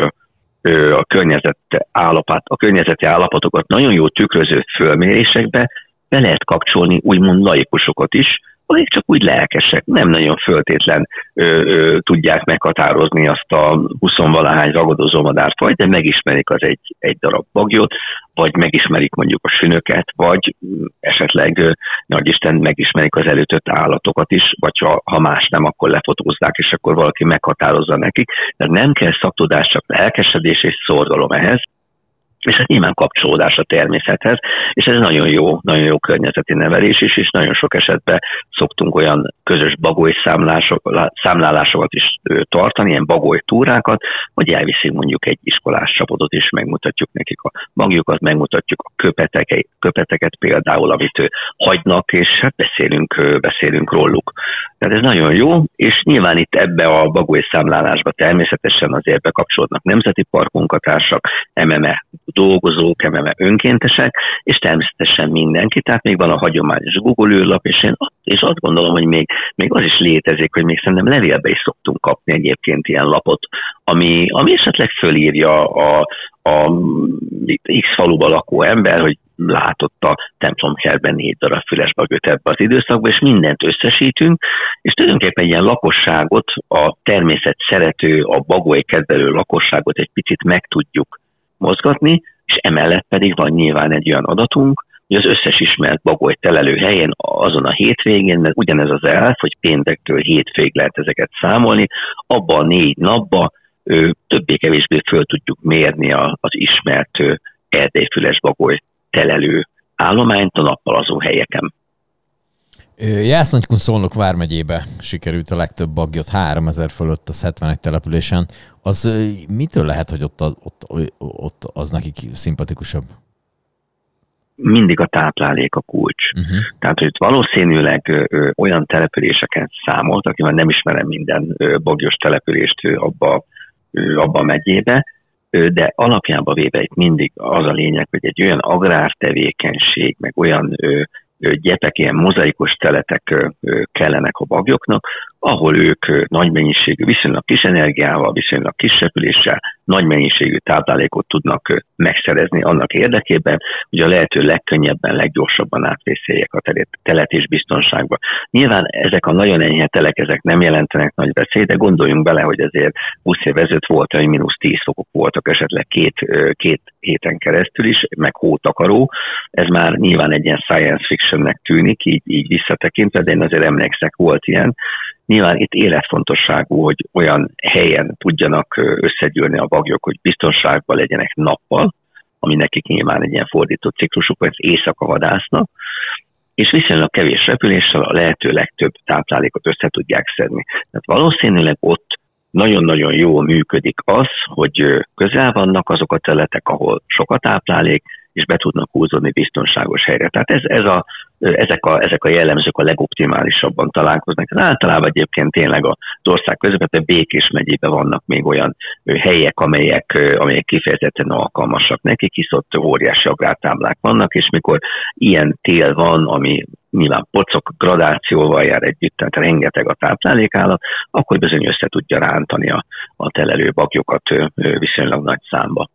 a környezet állapot, a környezeti állapotokat nagyon jó tükröző fölmérésekbe be lehet kapcsolni úgymond laikusokat is, akik csak úgy lelkesek, nem nagyon föltétlen ö, ö, tudják meghatározni azt a huszonvalahány ragadozó madárfajt, de megismerik az egy, egy darab bagyot, vagy megismerik mondjuk a sünöket, vagy esetleg, nagyisten, megismerik az elütött állatokat is, vagy ha, ha más nem, akkor lefotózzák, és akkor valaki meghatározza nekik. De nem kell szaktudás, csak lelkesedés és szorgalom ehhez. és hát nyilván kapcsolódás a természethez, és ez nagyon jó, nagyon jó környezeti nevelés is, és nagyon sok esetben szoktunk olyan közös bagoly számlálásokat is tartani, ilyen bagoly túrákat, hogy elviszünk mondjuk egy iskolás csapatot, és megmutatjuk nekik a bagyokat, megmutatjuk a köpeteket, köpeteket például, amit hagynak, és hát beszélünk, beszélünk róluk. Tehát ez nagyon jó, és nyilván itt ebbe a bagoly számlálásba természetesen azért bekapcsolódnak nemzeti park munkatársak, em em e dolgozók, em em e önkéntesek, és természetesen mindenki, tehát még van a hagyományos Google űrlap, és én és azt gondolom, hogy még, még az is létezik, hogy még szerintem levélbe is szoktunk kapni egyébként ilyen lapot, ami, ami esetleg fölírja a, a X faluba lakó ember, hogy látott a templomkertben négy darab fülesbagyot ebbe az időszakban, és mindent összesítünk, és tulajdonképpen egy ilyen lakosságot, a természet szerető, a bagoly kedvelő lakosságot egy picit meg tudjuk mozgatni, és emellett pedig van nyilván egy olyan adatunk, hogy az összes ismert bagoly telelő helyen azon a hétvégén, mert ugyanez az elv, hogy péntektől hétvég lehet ezeket számolni, abban a négy napban többé-kevésbé föl tudjuk mérni a, az ismert erdélyfüles bagoly telelő állományt a nappalazó helyeken. Jászlonykun Szolnok vármegyébe sikerült a legtöbb bagyot, háromezer fölött az hetvenegy településen. Az mitől lehet, hogy ott, ott, ott az nekik szimpatikusabb? Mindig a táplálék a kulcs. Uh-huh. Tehát, hogy valószínűleg ö, olyan településeken számoltak, én nem ismerem minden ö, bagyos települést ö, abba, ö, abba a megyébe, ö, de alapjában véve itt mindig az a lényeg, hogy egy olyan agrártevékenység, meg olyan ö, ö, gyepek, ilyen mozaikos teletek ö, ö, kellenek a bagyoknak, ahol ők ö, nagy mennyiségű, viszonylag kis energiával, viszonylag kis repüléssel, nagy mennyiségű táplálékot tudnak ö, megszerezni annak érdekében, hogy a lehető legkönnyebben, leggyorsabban átvészeljék a telet és biztonságba. Nyilván ezek a nagyon enyhe telek, ezek nem jelentenek nagy veszélyt, de gondoljunk bele, hogy azért húsz év ezelőtt volt, hogy mínusz tíz fokok voltak esetleg két, ö, két héten keresztül is, meg hótakaró. Ez már nyilván egy ilyen science fictionnek tűnik, így, így visszatekintve, de én azért emlékszek, volt ilyen. Nyilván itt életfontosságú, hogy olyan helyen tudjanak összegyűlni a bagyok, hogy biztonságban legyenek nappal, ami nekik nyilván egy ilyen fordított ciklusuk, vagy éjszaka vadásznak, és viszonylag kevés repüléssel a lehető legtöbb táplálékot össze tudják szedni. Tehát valószínűleg ott nagyon-nagyon jól működik az, hogy közel vannak azok a területek, ahol sok a táplálék, és be tudnak húzódni biztonságos helyre. Tehát ez, ez a, ezek, a, ezek a jellemzők a legoptimálisabban találkoznak. Ez általában egyébként tényleg az ország közepette Békés megyében vannak még olyan helyek, amelyek, amelyek kifejezetten alkalmasak nekik, hisz ott óriási agrártáblák vannak, és mikor ilyen tél van, ami nyilván pocok gradációval jár együtt, tehát rengeteg a táplálékállat, akkor bizony össze tudja rántani a, a telelő bagyokat viszonylag nagy számba.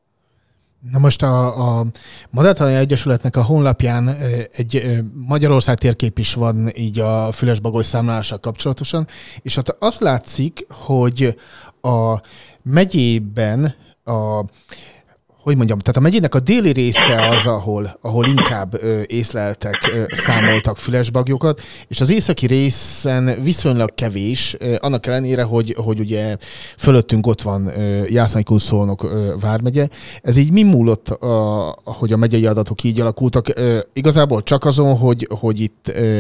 Na most a, a Madártani Egyesületnek a honlapján egy Magyarország térkép is van így a fülesbagoly számlálással kapcsolatosan, és ott azt látszik, hogy a megyében a hogy mondjam, tehát a megyének a déli része az, ahol, ahol inkább ö, észleltek, ö, számoltak fülesbagyokat, és az északi részen viszonylag kevés, ö, annak ellenére, hogy, hogy ugye fölöttünk ott van Jászlonykun Szolnok ö, vármegye. Ez így mi múlott, a, hogy a megyei adatok így alakultak? Ö, igazából csak azon, hogy, hogy itt ö,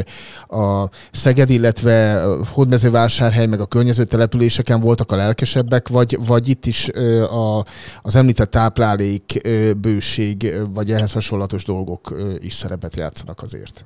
a Szeged, illetve Hódmezővásárhely, meg a környező településeken voltak a lelkesebbek, vagy, vagy itt is ö, a, az említett táplálék bőség, vagy ehhez hasonlatos dolgok is szerepet játszanak azért?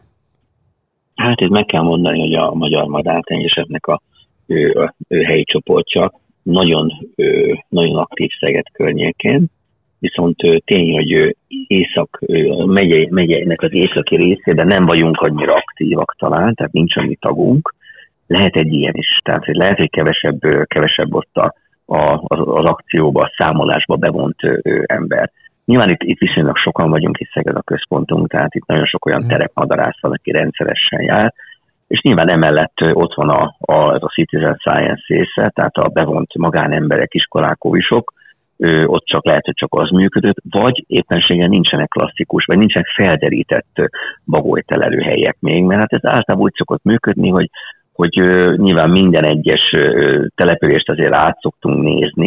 Hát itt meg kell mondani, hogy a Magyar Madártenyészeknek a, a, a helyi csoportja nagyon, nagyon aktív Szeged környékén, viszont tény, hogy észak, megye, megyeinek az északi részében nem vagyunk annyira aktívak talán, tehát nincs annyi tagunk. Lehet egy ilyen is, tehát lehet, hogy kevesebb, kevesebb ott a A, az, az akcióba, a számolásba bevont ö, ember. Nyilván itt, itt viszonylag sokan vagyunk, itt Szeged a központunk, tehát itt nagyon sok olyan terepmadarász van, aki rendszeresen jár, és nyilván emellett ott van a, a, ez a citizen science része, tehát a bevont magánemberek, iskolák, óvisok, ö, ott csak lehet, hogy csak az működött, vagy éppenséggel nincsenek klasszikus, vagy nincsenek felderített bagolytelelő helyek még, mert hát ez általában úgy szokott működni, hogy hogy uh, nyilván minden egyes uh, települést azért át szoktunk nézni,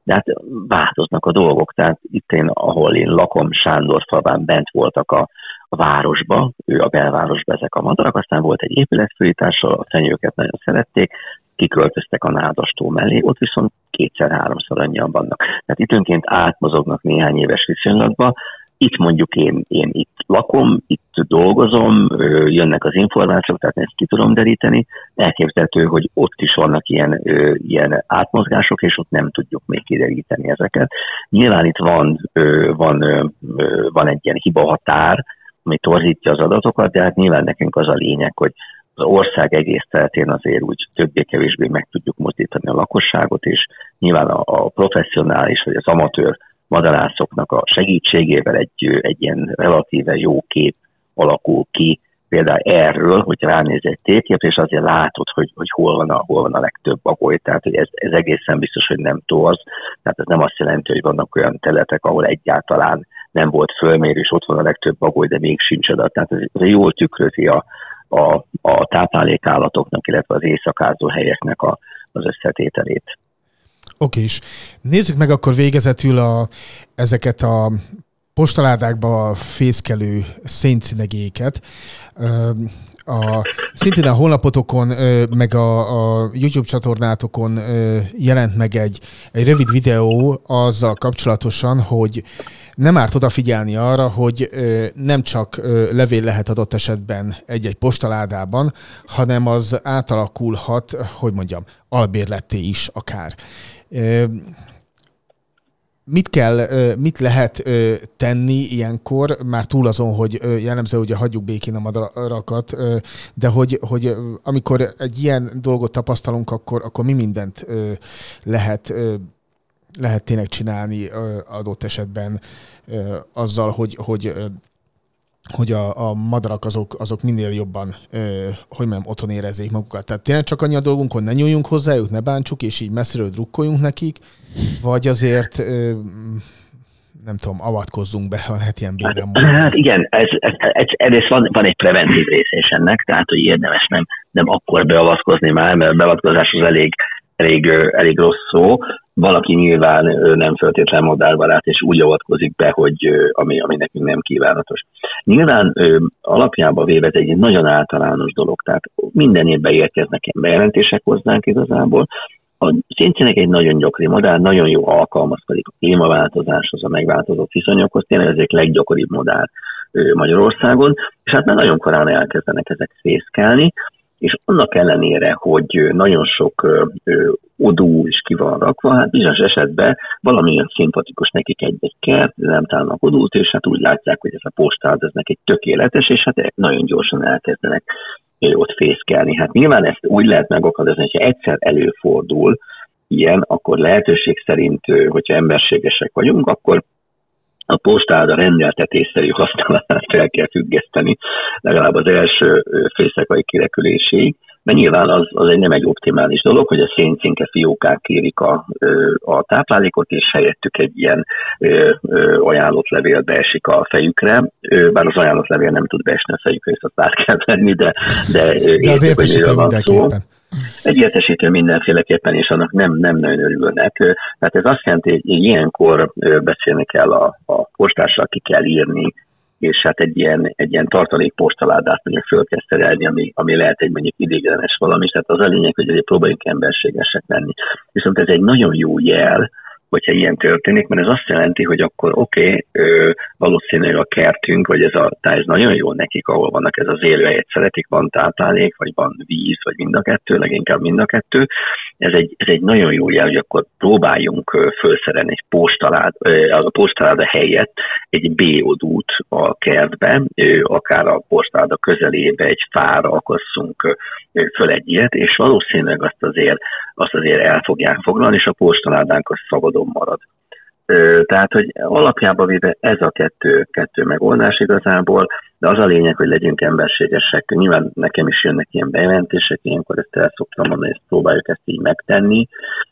de hát változnak a dolgok. Tehát itt én, ahol én lakom, Sándorfalván bent voltak a, a városba, ő a belvárosba ezek a madarak, aztán volt egy épületfőítással, a fenyőket nagyon szerették, kiköltöztek a Nádastó mellé, ott viszont kétszer-háromszor annyian vannak. Tehát időnként átmozognak néhány éves viszonylatban. Itt mondjuk én, én itt lakom, itt dolgozom, jönnek az információk, tehát ezt ki tudom deríteni. Elképzelhető, hogy ott is vannak ilyen, ilyen átmozgások, és ott nem tudjuk még kideríteni ezeket. Nyilván itt van, van, van egy ilyen hibahatár, ami torzítja az adatokat, de hát nyilván nekünk az a lényeg, hogy az ország egész területén azért úgy többé-kevésbé meg tudjuk mozdítani a lakosságot, és nyilván a, a professzionális vagy az amatőr madarászoknak a segítségével egy, egy ilyen relatíve jó kép alakul ki, például erről, hogy ránéz egy térképre, és azért látod, hogy, hogy hol, van a, hol van a legtöbb bagoly. Tehát hogy ez, ez egészen biztos, hogy nem torz. Tehát ez nem azt jelenti, hogy vannak olyan területek, ahol egyáltalán nem volt fölmérés, ott van a legtöbb bagoly, de még sincs adat. Tehát ez, ez jól tükrözi a, a, a táplálékállatoknak, illetve az éjszakázó helyeknek a, az összetételét. Oké, és nézzük meg akkor végezetül a, ezeket a postaládákba fészkelő széncinegéket. A, szintén a honlapotokon, meg a, a YouTube csatornátokon jelent meg egy, egy rövid videó azzal kapcsolatosan, hogy nem árt odafigyelni arra, hogy nem csak levél lehet adott esetben egy-egy postaládában, hanem az átalakulhat, hogy mondjam, albérletté is akár. Mit kell, mit lehet tenni ilyenkor, már túl azon, hogy jellemző, hogy hagyjuk békén a madarakat, de hogy, hogy amikor egy ilyen dolgot tapasztalunk, akkor, akkor mi mindent lehet, lehet tényleg csinálni adott esetben azzal, hogy, hogy, hogy a, a madarak azok, azok minél jobban, hogy mondjam, otthon érezzék magukat. Tehát tényleg csak annyi a dolgunk, hogy ne nyúljunk hozzájuk, ne bántsuk, és így messziről drukkoljunk nekik, vagy azért, nem tudom, avatkozzunk be, ha lehet ilyen bőven mondani. Hát igen, ez, ez, ez, ez van, van egy preventív része is ennek, tehát hogy érdemes nem, nem akkor beavatkozni már, mert a beavatkozás az elég, elég, elég rossz szó. Valaki nyilván nem feltétlenül madárbarát, és úgy avatkozik be, hogy ami, ami nekünk nem kívánatos. Nyilván alapjában véve ez egy nagyon általános dolog, tehát minden évben érkeznek ilyen bejelentések hozzánk igazából. A széncineg egy nagyon gyakori madár, nagyon jó alkalmazkodik a klímaváltozáshoz, a megváltozott viszonyokhoz, tényleg ezek leggyakoribb madár Magyarországon, és hát már nagyon korán elkezdenek ezek fészkelni, és annak ellenére, hogy nagyon sok odú is ki van rakva, hát bizonyos esetben valamilyen szimpatikus nekik egy-egy kert, nem találnak odút, és hát úgy látják, hogy ez a postád, ez nekik tökéletes, és hát nagyon gyorsan elkezdenek ott fészkelni. Hát nyilván ezt úgy lehet megakadályozni, hogyha egyszer előfordul ilyen, akkor lehetőség szerint, hogyha emberségesek vagyunk, akkor a postáda rendeltetésszerű használatát fel kell függeszteni, legalább az első fészekai kireküléséig, mert nyilván az, az egy nem egy optimális dolog, hogy a széncinke fiókák kérik a, a táplálékot, és helyettük egy ilyen ö, ö, ajánlott levél beesik a fejükre, ö, bár az ajánlott levél nem tud beesni a fejükre, és azt át kell venni, de, de, de az értesítő mindenképpen. Egy értesítő mindenféleképpen, és annak nem, nem nagyon örülnek. Tehát ez azt jelenti, hogy ilyenkor beszélni kell a, a postással, ki kell írni, és hát egy ilyen, egy ilyen tartalék postaládát mondjuk föl kell szerelni, ami, ami lehet egy mondjuk idéglenes valami, tehát az a lényeg, hogy azért próbáljunk emberségesek lenni. Viszont ez egy nagyon jó jel, hogyha ilyen történik, mert ez azt jelenti, hogy akkor oké, okay, valószínűleg a kertünk, vagy ez a táj, ez nagyon jó nekik, ahol vannak, ez az élőhelyet szeretik, van táplálék, vagy van víz, vagy mind a kettő, leginkább mind a kettő. Ez egy, ez egy nagyon jó jel, hogy akkor próbáljunk felszerelni egy postalád, a postaláda helyett egy B-odút a kertbe, akár a postaláda közelébe egy fára akasszunk föl egy ilyet, és valószínűleg azt azért, azt azért el fogják foglalni, és a postaládánk az szabadon marad. Tehát, hogy alapjában véve ez a kettő, kettő megoldás igazából, de az a lényeg, hogy legyünk emberségesek. Nyilván nekem is jönnek ilyen bejelentések, ilyenkor ezt el szoktam mondani, ezt próbáljuk ezt így megtenni,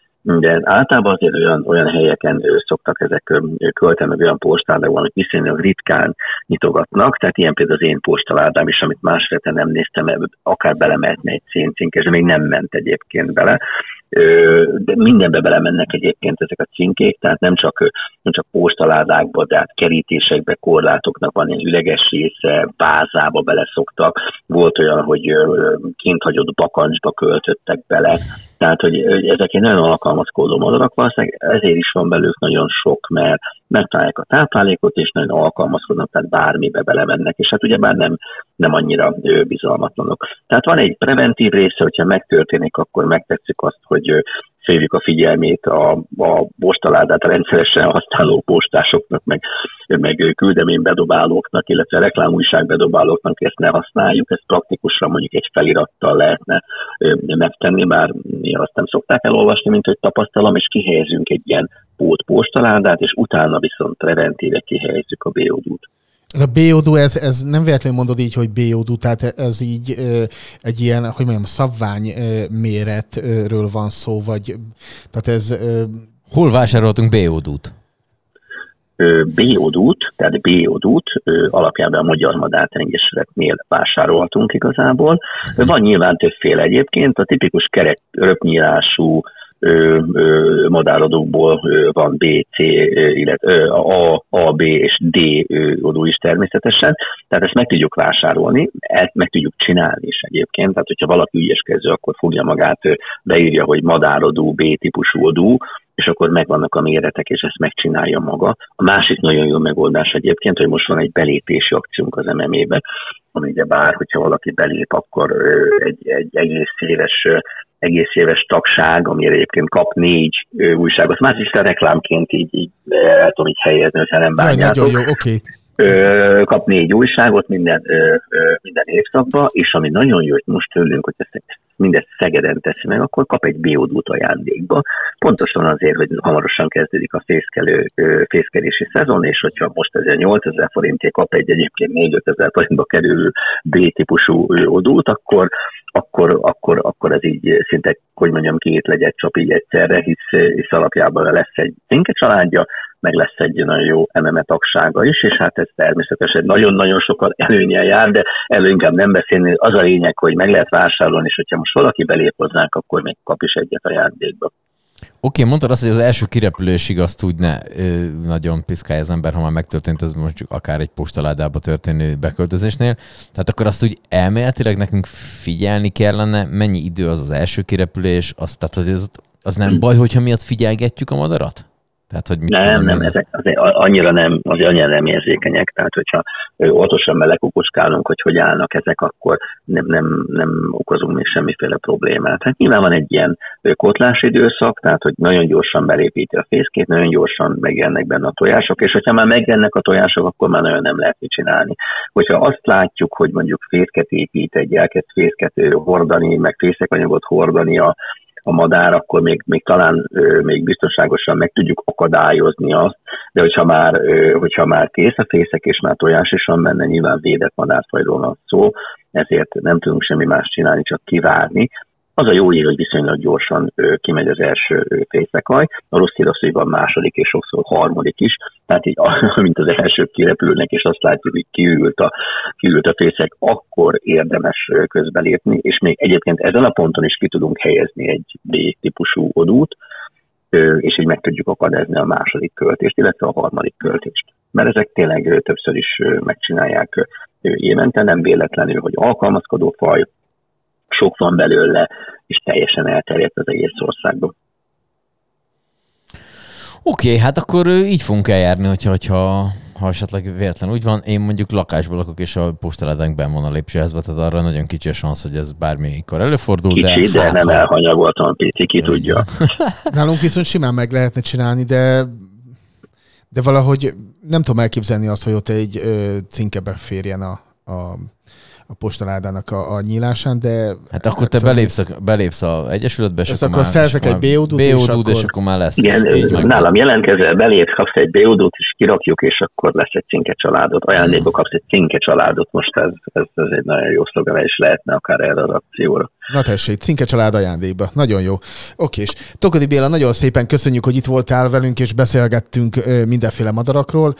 de általában azért olyan, olyan helyeken szoktak ezek költeni, olyan postáládában, amit viszonylag ritkán nyitogatnak, tehát ilyen például az én postaládám is, amit másfél nem néztem, akár belemehetne egy széncinke, ez még nem ment egyébként bele, de mindenbe belemennek egyébként ezek a címkék, tehát nem csak, nem csak postaládákba, de hát kerítésekbe, korlátoknak van egy üleges része, vázába beleszoktak. Volt olyan, hogy kint hagyott bakancsba költöttek bele, tehát hogy ezek egy nagyon alkalmazkodó madarak, valószínűleg ezért is van belőlük nagyon sok, mert megtalálják a táplálékot, és nagyon alkalmazkodnak, tehát bármibe belemennek, és hát ugyebár nem, nem annyira bizalmatlanok. Tehát van egy preventív része, hogyha megtörténik, akkor megtetszik azt, hogy felhívjuk a figyelmét a, a postaládát rendszeresen használó postásoknak, meg, meg küldeménybedobálóknak, illetve reklámújságbedobálóknak, ezt ne használjuk, ezt praktikusan mondjuk egy felirattal lehetne megtenni, bár mi azt nem szokták elolvasni, mint hogy tapasztalom, és kihelyezünk egy ilyen pótpostaládát, és utána viszont preventíve kihelyezzük a bé o dút. Ez a bé o dé, ez, ez nem véletlenül mondod így, hogy bé o dé, tehát ez így egy ilyen, hogy mondjam, szabvány méretről van szó, vagy tehát ez... Hol vásároltunk bé o dét? bé o dét, tehát bé o dét alapjában a Magyar Madártengésületnél vásároltunk igazából. Van nyilván többféle egyébként, a tipikus kerek röpnyílású madáradókból van B, C, illetve A, A, B és D odó is természetesen, tehát ezt meg tudjuk vásárolni, ezt meg tudjuk csinálni is egyébként, tehát hogyha valaki ügyeskező, akkor fogja magát, beírja, hogy madáradó, B-típusú odó, és akkor megvannak a méretek, és ezt megcsinálja maga. A másik nagyon jó megoldás egyébként, hogy most van egy belépési akciónk az em em é-ben, ami ugye bár, hogyha valaki belép, akkor egy, egy egész éves egész éves tagság, amire egyébként kap négy ö, újságot. Más is a reklámként így, így el tudom így helyezni, hogyha nem bánjátok. Nagyon jó, oké. Ö, kap négy újságot minden, ö, ö, minden évszakban, és ami nagyon jó, hogy most tőlünk, hogy ezt mindezt Szegeden teszi meg, akkor kap egy bé o dét ajándékba. Pontosan azért, hogy hamarosan kezdődik a fészkelő, ö, fészkelési szezon, és hogyha most ezért nyolcezer forintért kap egy egyébként négy-ötezer forintba kerülő B-típusú odót, akkor Akkor, akkor, akkor ez így szinte, hogy mondjam, két legyet csap így egyszerre, hisz, hisz alapjában lesz egy cinke családja, meg lesz egy nagyon jó em em é tagsága is, és hát ez természetesen nagyon-nagyon sokan előnyel jár, de elő inkább nem beszélni. Az a lényeg, hogy meg lehet vásárolni, és hogyha most valaki belép hozzánk, akkor még kap is egyet ajándékba. Oké, okay, mondtad azt, hogy az első kirepülésig azt úgy ne ö, nagyon piszkálja az ember, ha már megtörtént, ez most akár egy postaládába történő beköltözésnél. Tehát akkor azt úgy elméletileg nekünk figyelni kellene, mennyi idő az az első kirepülés, azt, tehát hogy az, az nem baj, hogyha miatt figyelgetjük a madarat? Tehát, hogy mit nem, tudom, nem, ez... ezek azért annyira nem, azért annyira nem érzékenyek, tehát hogyha óvatosan belekukucskálunk, hogy hogy állnak ezek, akkor nem, nem, nem okozunk még semmiféle problémát. Hát nyilván van egy ilyen kótlási időszak, tehát hogy nagyon gyorsan belépíti a fészkét, nagyon gyorsan megjelennek benne a tojások, és hogyha már megjelennek a tojások, akkor már nagyon nem lehet mit csinálni. Hogyha azt látjuk, hogy mondjuk fészket épít, egy elkezd fészket hordani, meg fészekanyagot hordani a a madár, akkor még, még talán ö, még biztonságosan meg tudjuk akadályozni azt, de hogyha már, ö, hogyha már kész a fészek, és már tojás is van benne, nyilván védett madárfajról van szó, ezért nem tudunk semmi más csinálni, csak kivárni. Az a jó hír, hogy viszonylag gyorsan ö, kimegy az első ö, fészekaj, a rossz hír az, hogy van második és sokszor harmadik is, tehát így, mint az elsők kirepülnek, és azt látjuk, hogy kiült a, kiült a fészek, akkor érdemes ö, közbelépni, és még egyébként ezen a ponton is ki tudunk helyezni egy B-típusú odót, ö, és így meg tudjuk akadályozni a második költést, illetve a harmadik költést. Mert ezek tényleg ö, többször is ö, megcsinálják ö, évente, nem véletlenül, hogy alkalmazkodó faj, sok van belőle, és teljesen elterjedt az egész országban. Oké, okay, hát akkor így fogunk eljárni, hogyha, hogyha ha esetleg véletlen úgy van. Én mondjuk lakásban lakok, és a postaládánkban benn van a lépcsőházban, tehát arra nagyon kicsi a szansz, hogy ez bármikor előfordul. Kicsi, de, de hát, nem ha... elhanyagoltan pici, ki tudja. Nálunk viszont simán meg lehetne csinálni, de de valahogy nem tudom elképzelni azt, hogy ott egy ö, cinke beférjen a, a a postaládának a, a nyílásán, de... Hát akkor te belépsz a, belépsz a egyesületbe, és akkor, akkor szerzek egy bé o dét, és, akkor... és akkor már lesz. Igen, nálam jelentkezel, belépsz, kapsz egy bé o dét, és kirakjuk, és akkor lesz egy cinke családot. Ajándékba kapsz egy cinke családot, most ez, ez, ez egy nagyon jó szlogen, és lehetne akár erre az akcióra. Na tessék, cinke család ajándékba. Nagyon jó. Oké, és Tokodi Béla, nagyon szépen köszönjük, hogy itt voltál velünk, és beszélgettünk mindenféle madarakról.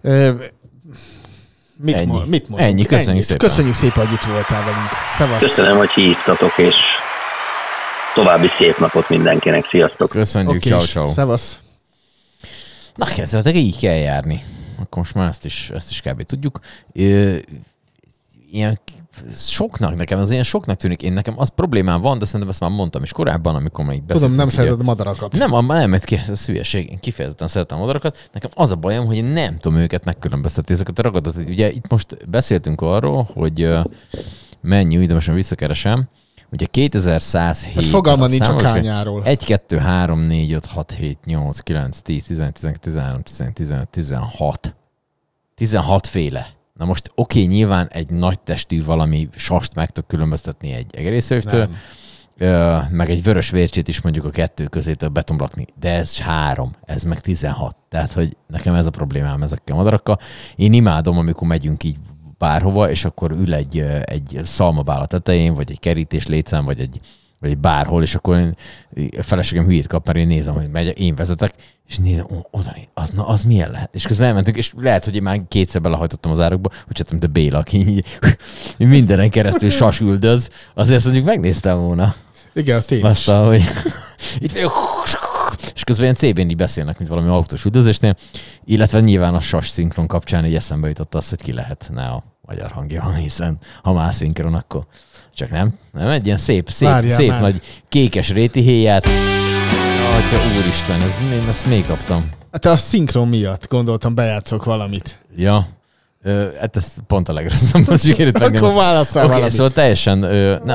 Mit Ennyi. Mond, mit mondunk? Ennyi, köszönjük Ennyi. szépen. Köszönjük szépen, hogy itt voltál velünk. Szevasz. Köszönöm, hogy hívtatok, és További szép napot mindenkinek, sziasztok! Köszönjük, Oké, ciao ciao. Szevasz. Na, kezdetek, így kell járni. Akkor most már ezt is, ezt is kb. Tudjuk. Ö, ilyen soknak nekem, az ilyen soknak tűnik. Én nekem az problémám van, de szerintem ezt már mondtam is korábban, amikor még beszéltünk. Tudom, nem ugye. szereted a madarakat. Nem, a nem, ki, ez hülyeség. Én kifejezetten szeretem a madarakat. Nekem az a bajom, hogy én nem tudom őket megkülönböztetni, ezeket a ragadat. Ugye itt most beszéltünk arról, hogy ö, mennyi, úgy, de most visszakeresem. Ugye kétezer-százhét. Hát fogalma nincs a kányáról. egy, kettő, három, négy, öt, hat, hét, nyolc, kilenc, tíz, tizenegy, tizenkettő, tizenhárom, tizennégy, tizenöt, tizenhat. tizenhat féle. Na most oké, okay, nyilván egy nagy testű valami sast meg tud különböztetni egy egerészővtől, meg egy vörös vércsét is mondjuk a kettő közétől betomlakni, de ez három, ez meg tizenhat. Tehát, hogy nekem ez a problémám ezekkel a madarakkal. Én imádom, amikor megyünk így bárhova, és akkor ül egy, egy szalmabál a tetején, vagy egy kerítés létszám, vagy egy, vagy egy bárhol, és akkor én, a feleségem hülyét kap, mert én nézem, hogy megy, én vezetek, és nézem, ó, oda, az, na, az milyen lehet? És közben elmentünk, és lehet, hogy én már kétszer belehajtottam az árokba, hogy csináltam, de Béla, aki így, mindenen keresztül sas üldöz, azért mondjuk megnéztem volna. Igen, azt én Azt, hogy itt vagyok, és közben ilyen cé bén így beszélnek, mint valami autós üldözésnél, illetve nyilván a sas szinkron kapcsán így eszembe jutott az, hogy ki lehetne a magyar hangja, hiszen ha már szinkron, akkor csak nem. Nem, egy ilyen szép, szép, Várjál szép már. nagy kékes réti héját. Atya úristen, ez, én ezt még kaptam. Hát a szinkron miatt gondoltam, bejátszok valamit. Ja, ö, hát ez pont a legrosszabb, most sikerült megnyomni. Akkor válasszál Oké, valamit. szóval teljesen, ö, nem,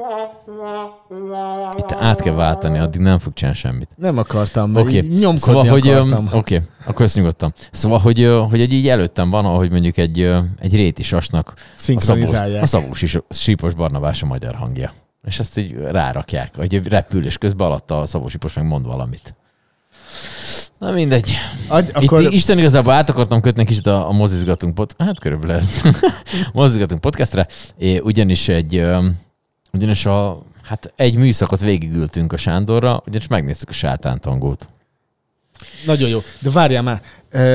itt át kell váltani, addig nem fog csinálni semmit. Nem akartam, okay. Oké, nyomkodni szóval, hogy, akartam. Oké, okay, akkor ezt nyugodtan. Szóval, hogy, ö, hogy egy így előttem van, ahogy mondjuk egy, ö, egy réti sasnak a Szinkronizálják. szabós Sípos Barnabás a magyar hangja. És ezt így rárakják, hogy repül, és közben alatta a Szabó Sipos meg mond valamit. Na mindegy. Adj, Itt akkor... Isten igazából át akartam kötni kicsit a, a mozizgatunk pod... Hát körülbelül ez. mozizgatunk podcastre. É, ugyanis egy... ö, Ugyanis a... Hát egy műszakot végigültünk a Sándorra, ugyanis megnéztük a sátántangót. Nagyon jó. De várjál már. Uh,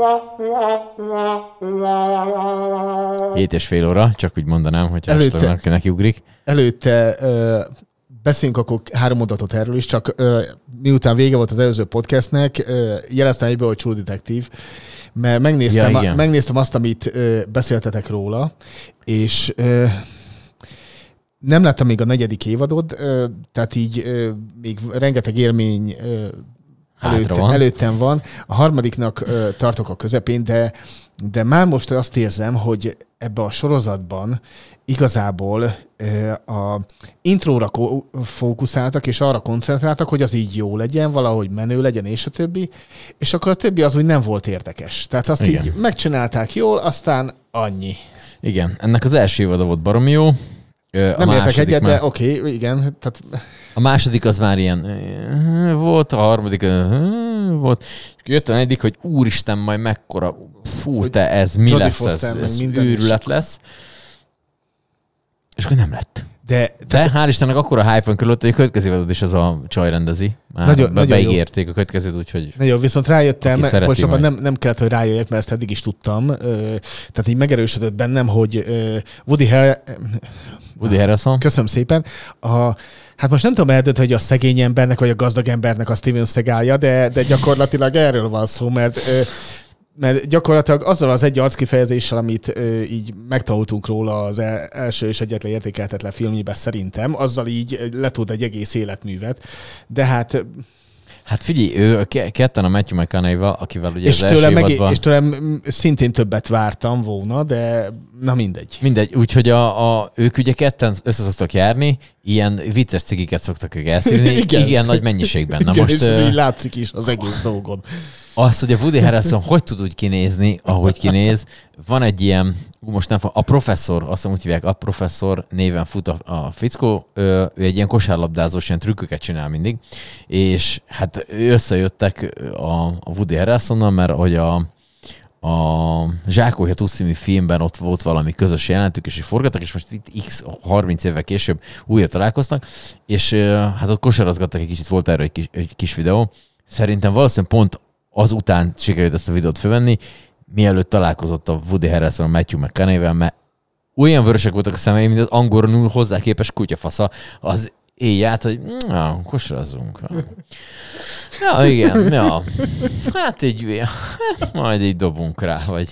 Hét és fél óra, csak úgy mondanám, hogy Előtte- ezt neki ugrik. előtte uh, beszéljünk akkor három mondatot erről is, csak uh, miután vége volt az előző podcastnek, uh, jeleztem egyből, hogy True Detective, mert megnéztem, Ja, a, igen. megnéztem azt, amit uh, beszéltetek róla, és uh, nem láttam még a negyedik évadot, uh, tehát így uh, még rengeteg élmény uh, Hátra előtte, van. előttem van. A harmadiknak uh, tartok a közepén, de, de már most azt érzem, hogy ebbe a sorozatban igazából uh, a intróra ko- fókuszáltak, és arra koncentráltak, hogy az így jó legyen, valahogy menő legyen, és a többi, és akkor a többi az úgy nem volt érdekes. Tehát azt Igen. így megcsinálták jól, aztán annyi. Igen, ennek az első évada volt baromi jó. Ö, a Nem értek második egyet, már- de oké, okay, igen. Tehát A második az már ilyen ö, volt, a harmadik ö, volt, és jött a negyedik, hogy úristen, majd mekkora, fú, te, ez mi Jodie lesz, ez, Foster, meg ez minden is. őrület lesz. És akkor nem lett. de, De hál' Istennek akkora hype van körülött, hogy a következő évadot is az a csaj rendezi. Már Nagyon- be, nagyon jó. beígérték a következőt, úgyhogy Na jó, viszont rájöttem, Aki mert szereti most abban majd. nem, nem kellett, hogy rájöjjek, mert ezt eddig is tudtam. Ö, Tehát így megerősödött bennem, hogy ö, Woody Har- Woody Harrelson. Köszönöm szépen. A, hát most nem tudom eldönteni, hogy a szegény embernek, vagy a gazdag embernek a Steven Seagalja, de, de gyakorlatilag erről van szó, mert, ö, mert gyakorlatilag azzal az egy arckifejezéssel, amit ö, így megtanultunk róla az el- első és egyetlen értékelhetetlen filmjében szerintem, azzal így letud egy egész életművet. De hát Hát figyelj, ő a ke- ketten a Matthew McConaughey-val, akivel ugye és az első tőlem, meg, évadban... és tőlem szintén többet vártam volna, de na mindegy. Mindegy, úgyhogy a, a, ők ugye ketten össze szoktak járni, ilyen vicces cigiket szoktak ők elszívni, igen. Igen. igen, nagy mennyiségben. Na Igen, most és ez ö, így látszik is az egész dolgon. az, hogy a Woody Harrelson hogy tud úgy kinézni, ahogy kinéz, van egy ilyen, ú, most nem fog, a professzor, azt hiszem úgy hívják, a professzor néven fut a, a fickó, ő, ő egy ilyen kosárlabdázós, ilyen trükköket csinál mindig, és hát összejöttek a, a Woody Harrelsonnal, mert hogy a, a Zsákója Tudsz című filmben ott volt valami közös jelentük, és így forgattak, és most itt x harminc évvel később újra találkoztak, és ö, hát ott kosarazgattak egy kicsit, volt erről egy kis, egy kis videó. Szerintem valószínűleg pont azután sikerült ezt a videót fölvenni, mielőtt találkozott a Woody Harrelson a Matthew McConaughey-vel, mert olyan vörösek voltak a szemeim, mint az angolul hozzá képes kutyafasza. Az így át, hogy na, kosarazzunk. Ja, igen, ja. Hát így, majd így dobunk rá, vagy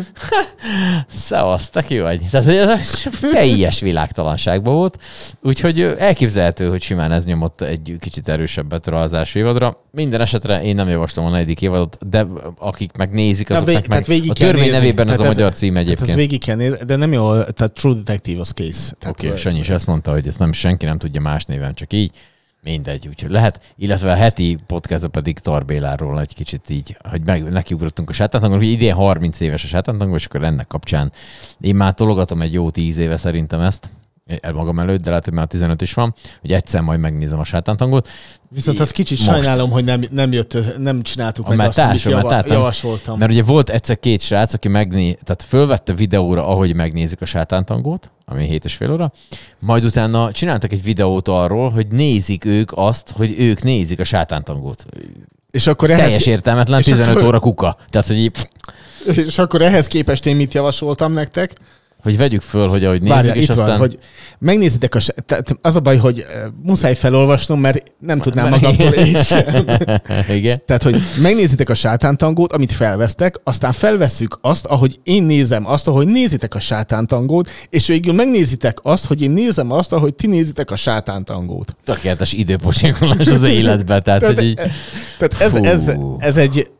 szevasz, te ki vagy. Tehát ez teljes világtalanságban volt, úgyhogy elképzelhető, hogy simán ez nyomott egy kicsit erősebbet az első évadra. Minden esetre én nem javaslom a negyedik évadot, de akik megnézik, azoknak meg a törvény nevében ez a magyar cím egyébként. Ez végig kell nézni, de nem jó, tehát True Detective az kész. Oké, okay, Sanyi is ezt mondta, hogy ezt nem, senki nem tudja más néven, csak így. Mindegy, úgyhogy lehet. Illetve a heti podcastban pedig Tar Béláról egy kicsit így, hogy meg, nekiugrottunk a sátántangol, hogy idén harminc éves a sátántangol, és akkor ennek kapcsán én már tologatom egy jó tíz éve szerintem ezt, el magam előtt, de lehet, hogy már tizenöt is van, hogy egyszer majd megnézem a sátántangot. Viszont az kicsit most sajnálom, hogy nem, nem, jött, nem csináltuk meg azt, társam, amit java, társam, javasoltam. Mert ugye volt egyszer két srác, aki megné, tehát fölvette videóra, ahogy megnézik a sátántangót, ami hét és fél óra, majd utána csináltak egy videót arról, hogy nézik ők azt, hogy ők nézik a sátántangót. És akkor ehhez... Teljes értelmetlen, tizenöt akkor... óra kuka. Tehát, hogy így... És akkor ehhez képest én mit javasoltam nektek? Hogy vegyük föl, hogy ahogy nézzük, Várja, és itt aztán... van, hogy megnézitek a... Tehát az a baj, hogy muszáj felolvasnom, mert nem tudnám magamtól én sem. Igen. Tehát, hogy megnézitek a sátántangót, amit felvesztek, aztán felvesszük azt, ahogy én nézem azt, ahogy nézitek a sátántangót, és végül megnézitek azt, hogy én nézem azt, ahogy ti nézitek a sátántangót. Tökéletes időpocsékolás az életben. Tehát, tehát, hogy így... tehát ez, ez, ez egy...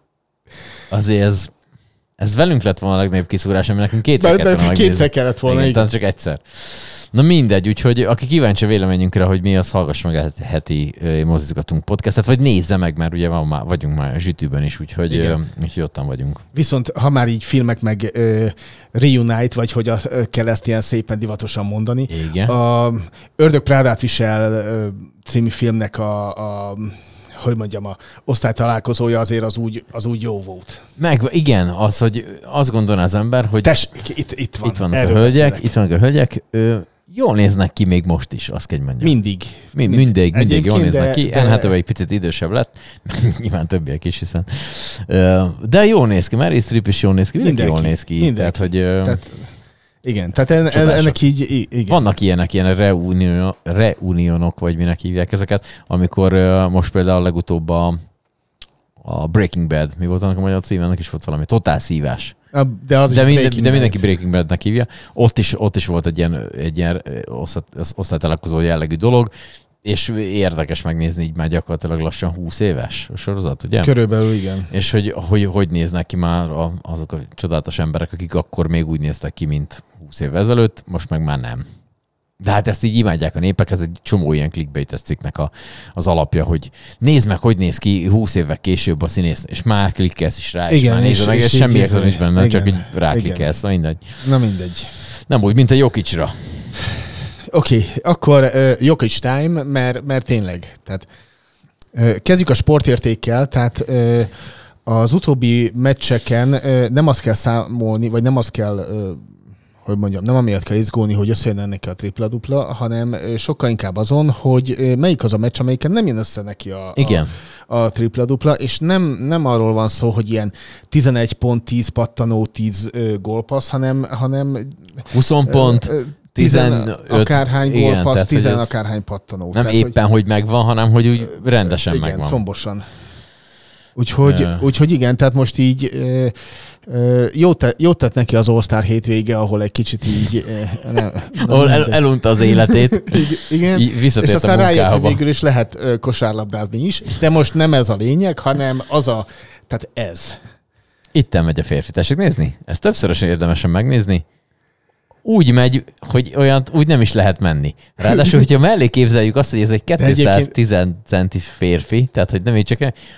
Azért ez... Ez velünk lett volna a legnagyobb kiszúrás, ami nekünk kétszer kellett volna megnézni. Kétszer kellett volna. Igen, csak egyszer. Na mindegy, úgyhogy aki kíváncsi a véleményünkre, hogy mi az, hallgass meg a heti Mozizgatunk podcastet, vagy nézze meg, mert ugye van már, vagyunk már a zsütőben is, úgyhogy, úgyhogy ottan vagyunk. Viszont ha már így filmek meg uh, reunite, vagy hogy a, uh, kell ezt ilyen szépen divatosan mondani, igen. A Ördög Prádát visel uh, című filmnek a, a hogy mondjam, a osztálytalálkozója azért az úgy, az úgy jó volt. Meg, igen, az, hogy azt gondolná az ember, hogy Tess, itt, itt, van, itt vannak a hölgyek, beszélek. itt vannak a hölgyek, ő, jól néznek ki még most is, azt kell mondjam. Mindig. Mi, mindig, mindig jól néznek de, ki. de... Anne Hathaway egy picit idősebb lett, nyilván többiek is, hiszen. De jól néz ki, Meryl Streep is jól néz ki, mindenki, mindenki jól néz ki. Mindenki. Tehát, hogy... Tehát... Igen, tehát en, ennek így... Igen. Vannak ilyenek, ilyen reunion, reunionok, vagy minek hívják ezeket, amikor uh, most például legutóbb a, a Breaking Bad, mi volt annak a magyar címe, annak is volt valami, Totál szívás. A, de, az de, is minden, Breaking de mindenki Breaking Badnek hívja. Ott is, ott is volt egy ilyen, egy ilyen osztálytalálkozó jellegű dolog, és érdekes megnézni, így már gyakorlatilag lassan húsz éves a sorozat, ugye? Körülbelül igen. És hogy hogy, hogy néznek ki már a, azok a csodálatos emberek, akik akkor még úgy néztek ki, mint húsz évvel ezelőtt, most meg már nem. De hát ezt így imádják a népek, ez egy csomó ilyen clickbait cikknek a, az alapja, hogy nézd meg, hogy néz ki húsz évvel később a színész, és már klikkelsz is rá, és igen, már nézd meg, és, és semmi értelem is benne, csak így ráklikkelsz, na mindegy. Na mindegy. Nem úgy, mint a Jokicsra. Oké, okay, akkor uh, Jokic time, mert, mert tényleg. Tehát, uh, kezdjük a sportértékkel, tehát uh, az utóbbi meccseken uh, nem azt kell számolni, vagy nem azt kell, uh, hogy mondjam, nem amiatt kell izgulni, hogy összejön neki a tripla-dupla, hanem uh, sokkal inkább azon, hogy uh, melyik az a meccs, amelyiken nem jön össze neki a, Igen. a, a tripla-dupla, és nem, nem arról van szó, hogy ilyen tizenegy pont, tíz pattanó, tíz uh, gólpassz, hanem, hanem húsz pont, uh, tizenöt akárhány gólpassz, tizen akárhány pattanó. Nem tehát, éppen, hogy, hogy megvan, hanem hogy úgy rendesen igen, megvan. Combosan. Úgyhogy, uh. úgyhogy igen, tehát most így ö, ö, jót, te, jót tett neki az All-Star hétvége, ahol egy kicsit így... Ö, ne, ahol el, elunta az életét. Igen, és aztán rájött, hogy végül is lehet ö, kosárlabdázni is, de most nem ez a lényeg, hanem az a... Tehát ez. Itten megy a férfi. Tessék nézni? Ezt többszörösen érdemesen megnézni. Úgy megy, hogy olyan úgy nem is lehet menni. Ráadásul, hogyha mellé képzeljük azt, hogy ez egy kétszáztíz centis férfi, tehát hogy nem így csak...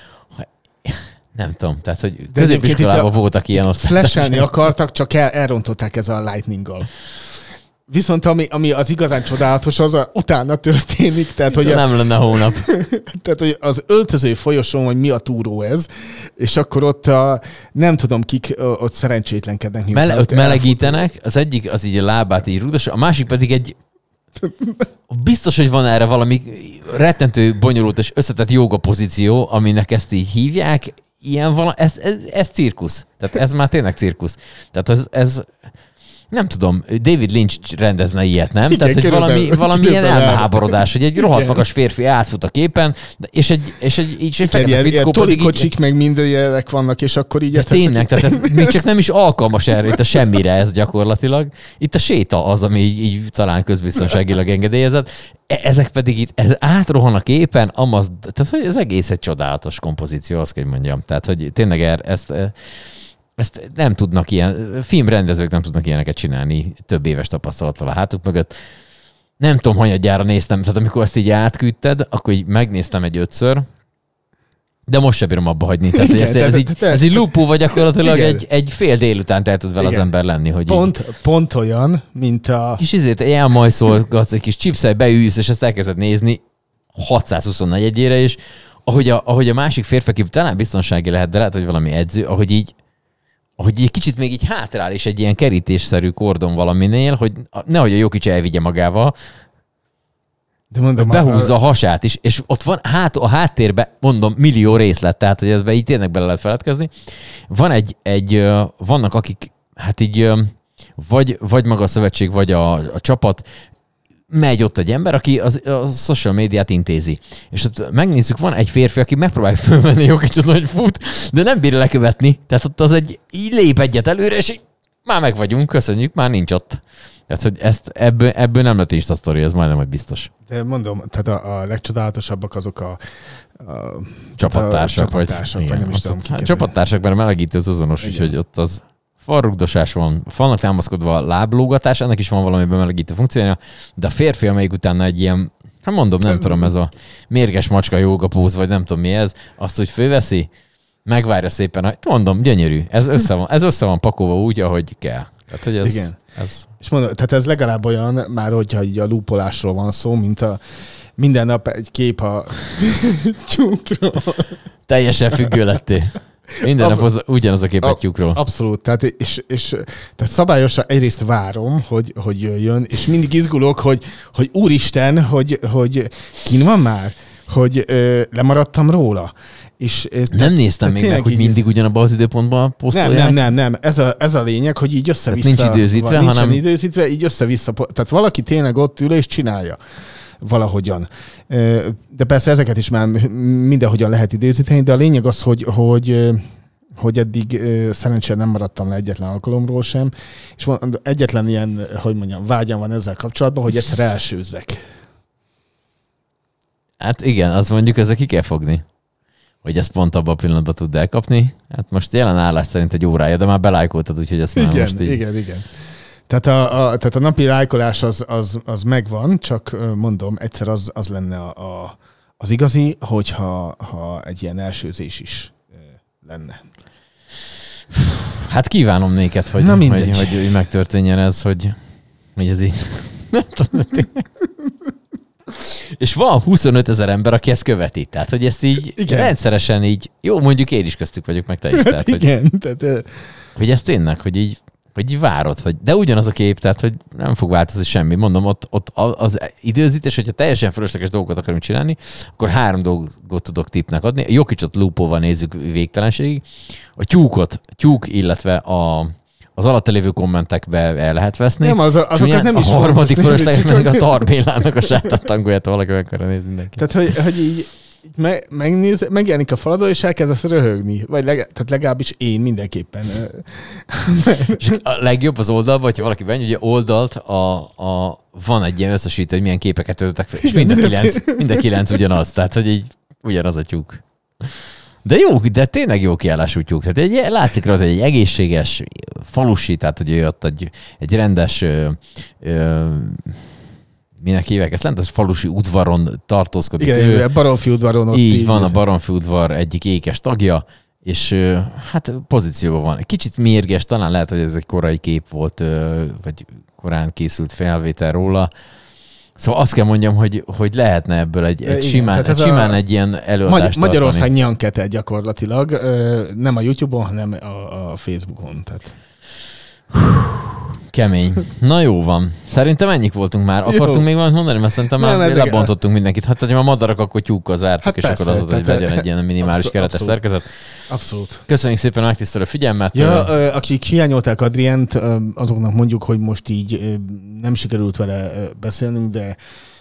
Nem tudom, tehát hogy középiskolában voltak ilyen osztályok. Flashelni akartak, csak el, elrontották ezzel a lightninggal. Viszont ami, ami az igazán csodálatos, az a, utána történik. Tehát, hogy nem a, lenne hónap. Tehát, hogy az öltöző folyosón, hogy mi a túró ez, és akkor ott a, nem tudom kik ott szerencsétlenkednek. Mele, ott melegítenek, az egyik az így a lábát így rúdos, a másik pedig egy biztos, hogy van erre valami rettentő, bonyolult és összetett jóga pozíció, aminek ezt így hívják. Ilyen vala, ez, ez, ez cirkusz. Tehát ez már tényleg cirkusz. Tehát ez, ez nem tudom, David Lynch rendezne ilyet, nem? Igen, Tehát, hogy valami, valami ilyen elmeháborodás, hogy egy rohadt Igen. magas férfi átfut a képen, és egy, és egy, és egy fekete Ilyen, ilyen fickó pedig így... tolikocsik, meg minden ilyenek vannak, és akkor így... De egyszer csak- tényleg, tehát ez még csak nem is alkalmas erre, itt a semmire ez gyakorlatilag. Itt a séta az, ami így, így talán közbiztonságilag engedélyezett. E- Ezek pedig itt, ez átrohan a képen, amaz, tehát hogy ez egész egy csodálatos kompozíció, azt kell, hogy mondjam. Tehát, hogy tényleg er, ezt, ezt nem tudnak ilyen, filmrendezők nem tudnak ilyeneket csinálni több éves tapasztalattal a hátuk mögött. Nem tudom, hanyadjára néztem, tehát amikor ezt így átküldted, akkor így megnéztem egy ötször, de most sem bírom abba hagyni. Tehát, hogy ez, ez, így, ez így lupó, vagy gyakorlatilag egy, egy fél délután el tud vele az ember lenni. Hogy pont, pont olyan, mint a... kis izét elmajszolgatsz, egy kis chipszel beülsz, és ezt elkezded nézni hatszázhuszonnegyedjére is, ahogy a, ahogy a másik férfi, aki talán biztonsági lehet, de lehet, hogy valami edző, ahogy így hogy egy kicsit még így hátrál, és egy ilyen kerítésszerű kordon valaminél, hogy nehogy a Jokic elvigye magával, De mondom, behúzza a hasát is, és ott van hát, a háttérben, mondom, millió részlet, tehát hogy ezbe így tényleg bele lehet feledkezni. Van egy, egy vannak akik, hát így vagy, vagy maga a szövetség, vagy a, a csapat, megy ott egy ember, aki az, a social médiát intézi. És ott megnézzük, van egy férfi, aki megpróbálja fölmenni Jokicot, hogy fut, de nem bírja lekövetni. Tehát ott az egy, így lép egyet előre, és így, már meg vagyunk, köszönjük, már nincs ott. Tehát, hogy ezt, ebből, ebből nem lett Insta sztori, ez majdnem, hogy biztos. De mondom, tehát a, a legcsodálatosabbak azok a, a csapattársak, a csapatársak, vagy, vagy nem is ott, tudom, ott, kik hát, ezek. csapattársak, mert a melegítő az azonos, úgyhogy ott az falrugdosás van, falnak támaszkodva a láblógatás, ennek is van valami bemelegítő funkciója, de a férfi, amelyik utána egy ilyen, hát mondom, nem tudom, ez a mérges macska jógapóz, vagy nem tudom mi ez, azt úgy fölveszi, megvárja szépen, hogy mondom, gyönyörű, ez össze van, ez össze van pakolva úgy, ahogy kell. Tehát, hogy ez, Igen. ez... És mondom, tehát ez legalább olyan, már hogyha így a lúpolásról van szó, mint a minden nap egy kép a tyúkról. Teljesen függő lettél. Minden nap az, ugyanaz a kép egy tyúkról. Abszolút. Tehát, és, és, tehát szabályosan egyrészt várom, hogy, hogy jöjjön, és mindig izgulok, hogy, hogy úristen, hogy, hogy kin van már? Hogy ö, lemaradtam róla. És, nem néztem még meg, hogy mindig ugyanabban az időpontban posztolják. Nem, nem, nem, nem. Ez a, ez a lényeg, hogy így össze-vissza. Tehát nincs időzítve, van, hanem... Nincs időzítve, így össze-vissza. Tehát valaki tényleg ott ül és csinálja valahogyan. De persze ezeket is már mindenhogyan lehet időzíteni, de a lényeg az, hogy, hogy, hogy eddig szerencsére nem maradtam le egyetlen alkalomról sem, és egyetlen ilyen, hogy mondjam, vágyam van ezzel kapcsolatban, hogy egyszer elsőzzek. Hát igen, azt mondjuk ezzel ki kell fogni. Hogy ezt pont abban a pillanatban tud elkapni. Hát most jelen állás szerint egy órája, de már belájkoltad, úgyhogy ezt már igen, most így... Igen, igen. Tehát a, a, tehát a napi lájkolás az, az, az megvan, csak mondom, egyszer az, az lenne a, a, az igazi, hogyha ha egy ilyen elsőzés is lenne. Hát kívánom néked, hogy, Na hogy, hogy, hogy megtörténjen ez, hogy, hogy ez így... És van huszonöt ezer ember, aki ezt követi. Tehát, hogy ezt így igen. rendszeresen így... Jó, mondjuk én is köztük vagyok, meg te is. Tehát, igen. Hogy, tehát, hogy ez tényleg, hogy így, hogy így várod, hogy, de ugyanaz a kép, tehát, hogy nem fog változni semmi. Mondom, ott, ott az időzítés, hogyha teljesen fölösleges dolgokat akarunk csinálni, akkor három dolgot tudok tippnek adni. A Jokicot lúpóval nézzük végtelenségig. A tyúkot, tyúk, illetve a az alatt lévő kommentekbe el lehet veszni. Nem, az, azokat ugyan, nem is a harmadik fölösleges pedig a hogy... Tarbélának a sátáttangóját valaki akarja nézni mindenki. Tehát, hogy, hogy így me, megnéz, megjelenik a faladon, és elkezdesz röhögni. Vagy leg, tehát legalábbis én mindenképpen. És a legjobb az oldalban, hogyha valaki benne, ugye oldalt a, a, van egy ilyen összesítő, hogy milyen képeket töltöttek fel, és mind a kilenc, mind a kilenc ugyanaz. Tehát, hogy így ugyanaz a tyúk. De jó, de tényleg jó kiállású tyúk. Tehát egy, látszik rá, hogy egy egészséges falusi, tehát hogy ott egy, egy rendes, ö, ö, minek hívják ezt, lent, az falusi udvaron tartózkodik. Igen, ő, Baromfi udvaron ott. Így van, a Baromfi udvar egyik ékes tagja, és ö, hát pozícióban van. Kicsit mérges, talán lehet, hogy ez egy korai kép volt, ö, vagy korán készült felvétel róla. Szóval azt kell mondjam, hogy, hogy lehetne ebből egy, egy simán, egy, simán a... egy ilyen előadást Magy- Magyarország nyankete gyakorlatilag, nem a YouTube-on, hanem a, a Facebookon. Tehát. Kemény. Na jó van. Szerintem ennyik voltunk már. Akartunk jó. még valamit mondani? Mert szerintem nem, már ezek... lebontottunk mindenkit. Hát, hogy a madarak akkor tyúkkal zártuk, hát és persze, akkor az volt, hogy legyen egy ilyen minimális abszol, keretes abszolút. szerkezet. Abszolút. Köszönjük szépen a megtisztelő figyelmet. Ja, ö, akik hiányolták Adrient, azoknak mondjuk, hogy most így nem sikerült vele beszélnünk, de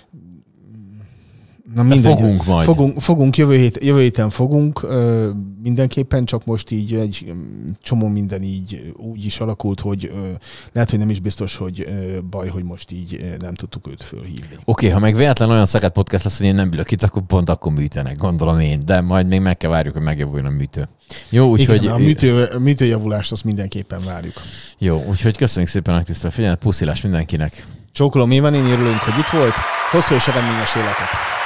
na mindegy, fogunk majd. Fogunk, fogunk jövő, hét, jövő héten fogunk, ö, mindenképpen, csak most így egy csomó minden így úgy is alakult, hogy ö, lehet, hogy nem is biztos, hogy ö, baj, hogy most így ö, nem tudtuk őt fölhívni. Oké, okay, ha meg véletlen olyan szakadt podcast lesz, hogy én nem ülök itt, akkor pont akkor műtenek, gondolom én, de majd még meg kell várjuk, hogy megjavuljon a műtő. Jó, úgyhogy... a műtő, műtőjavulást azt mindenképpen várjuk. Jó, úgyhogy köszönjük szépen a tisztelt figyelmet, puszilás mindenkinek. Csókolom, Évan, én örülünk, hogy itt volt. Hosszú és eredményes életet!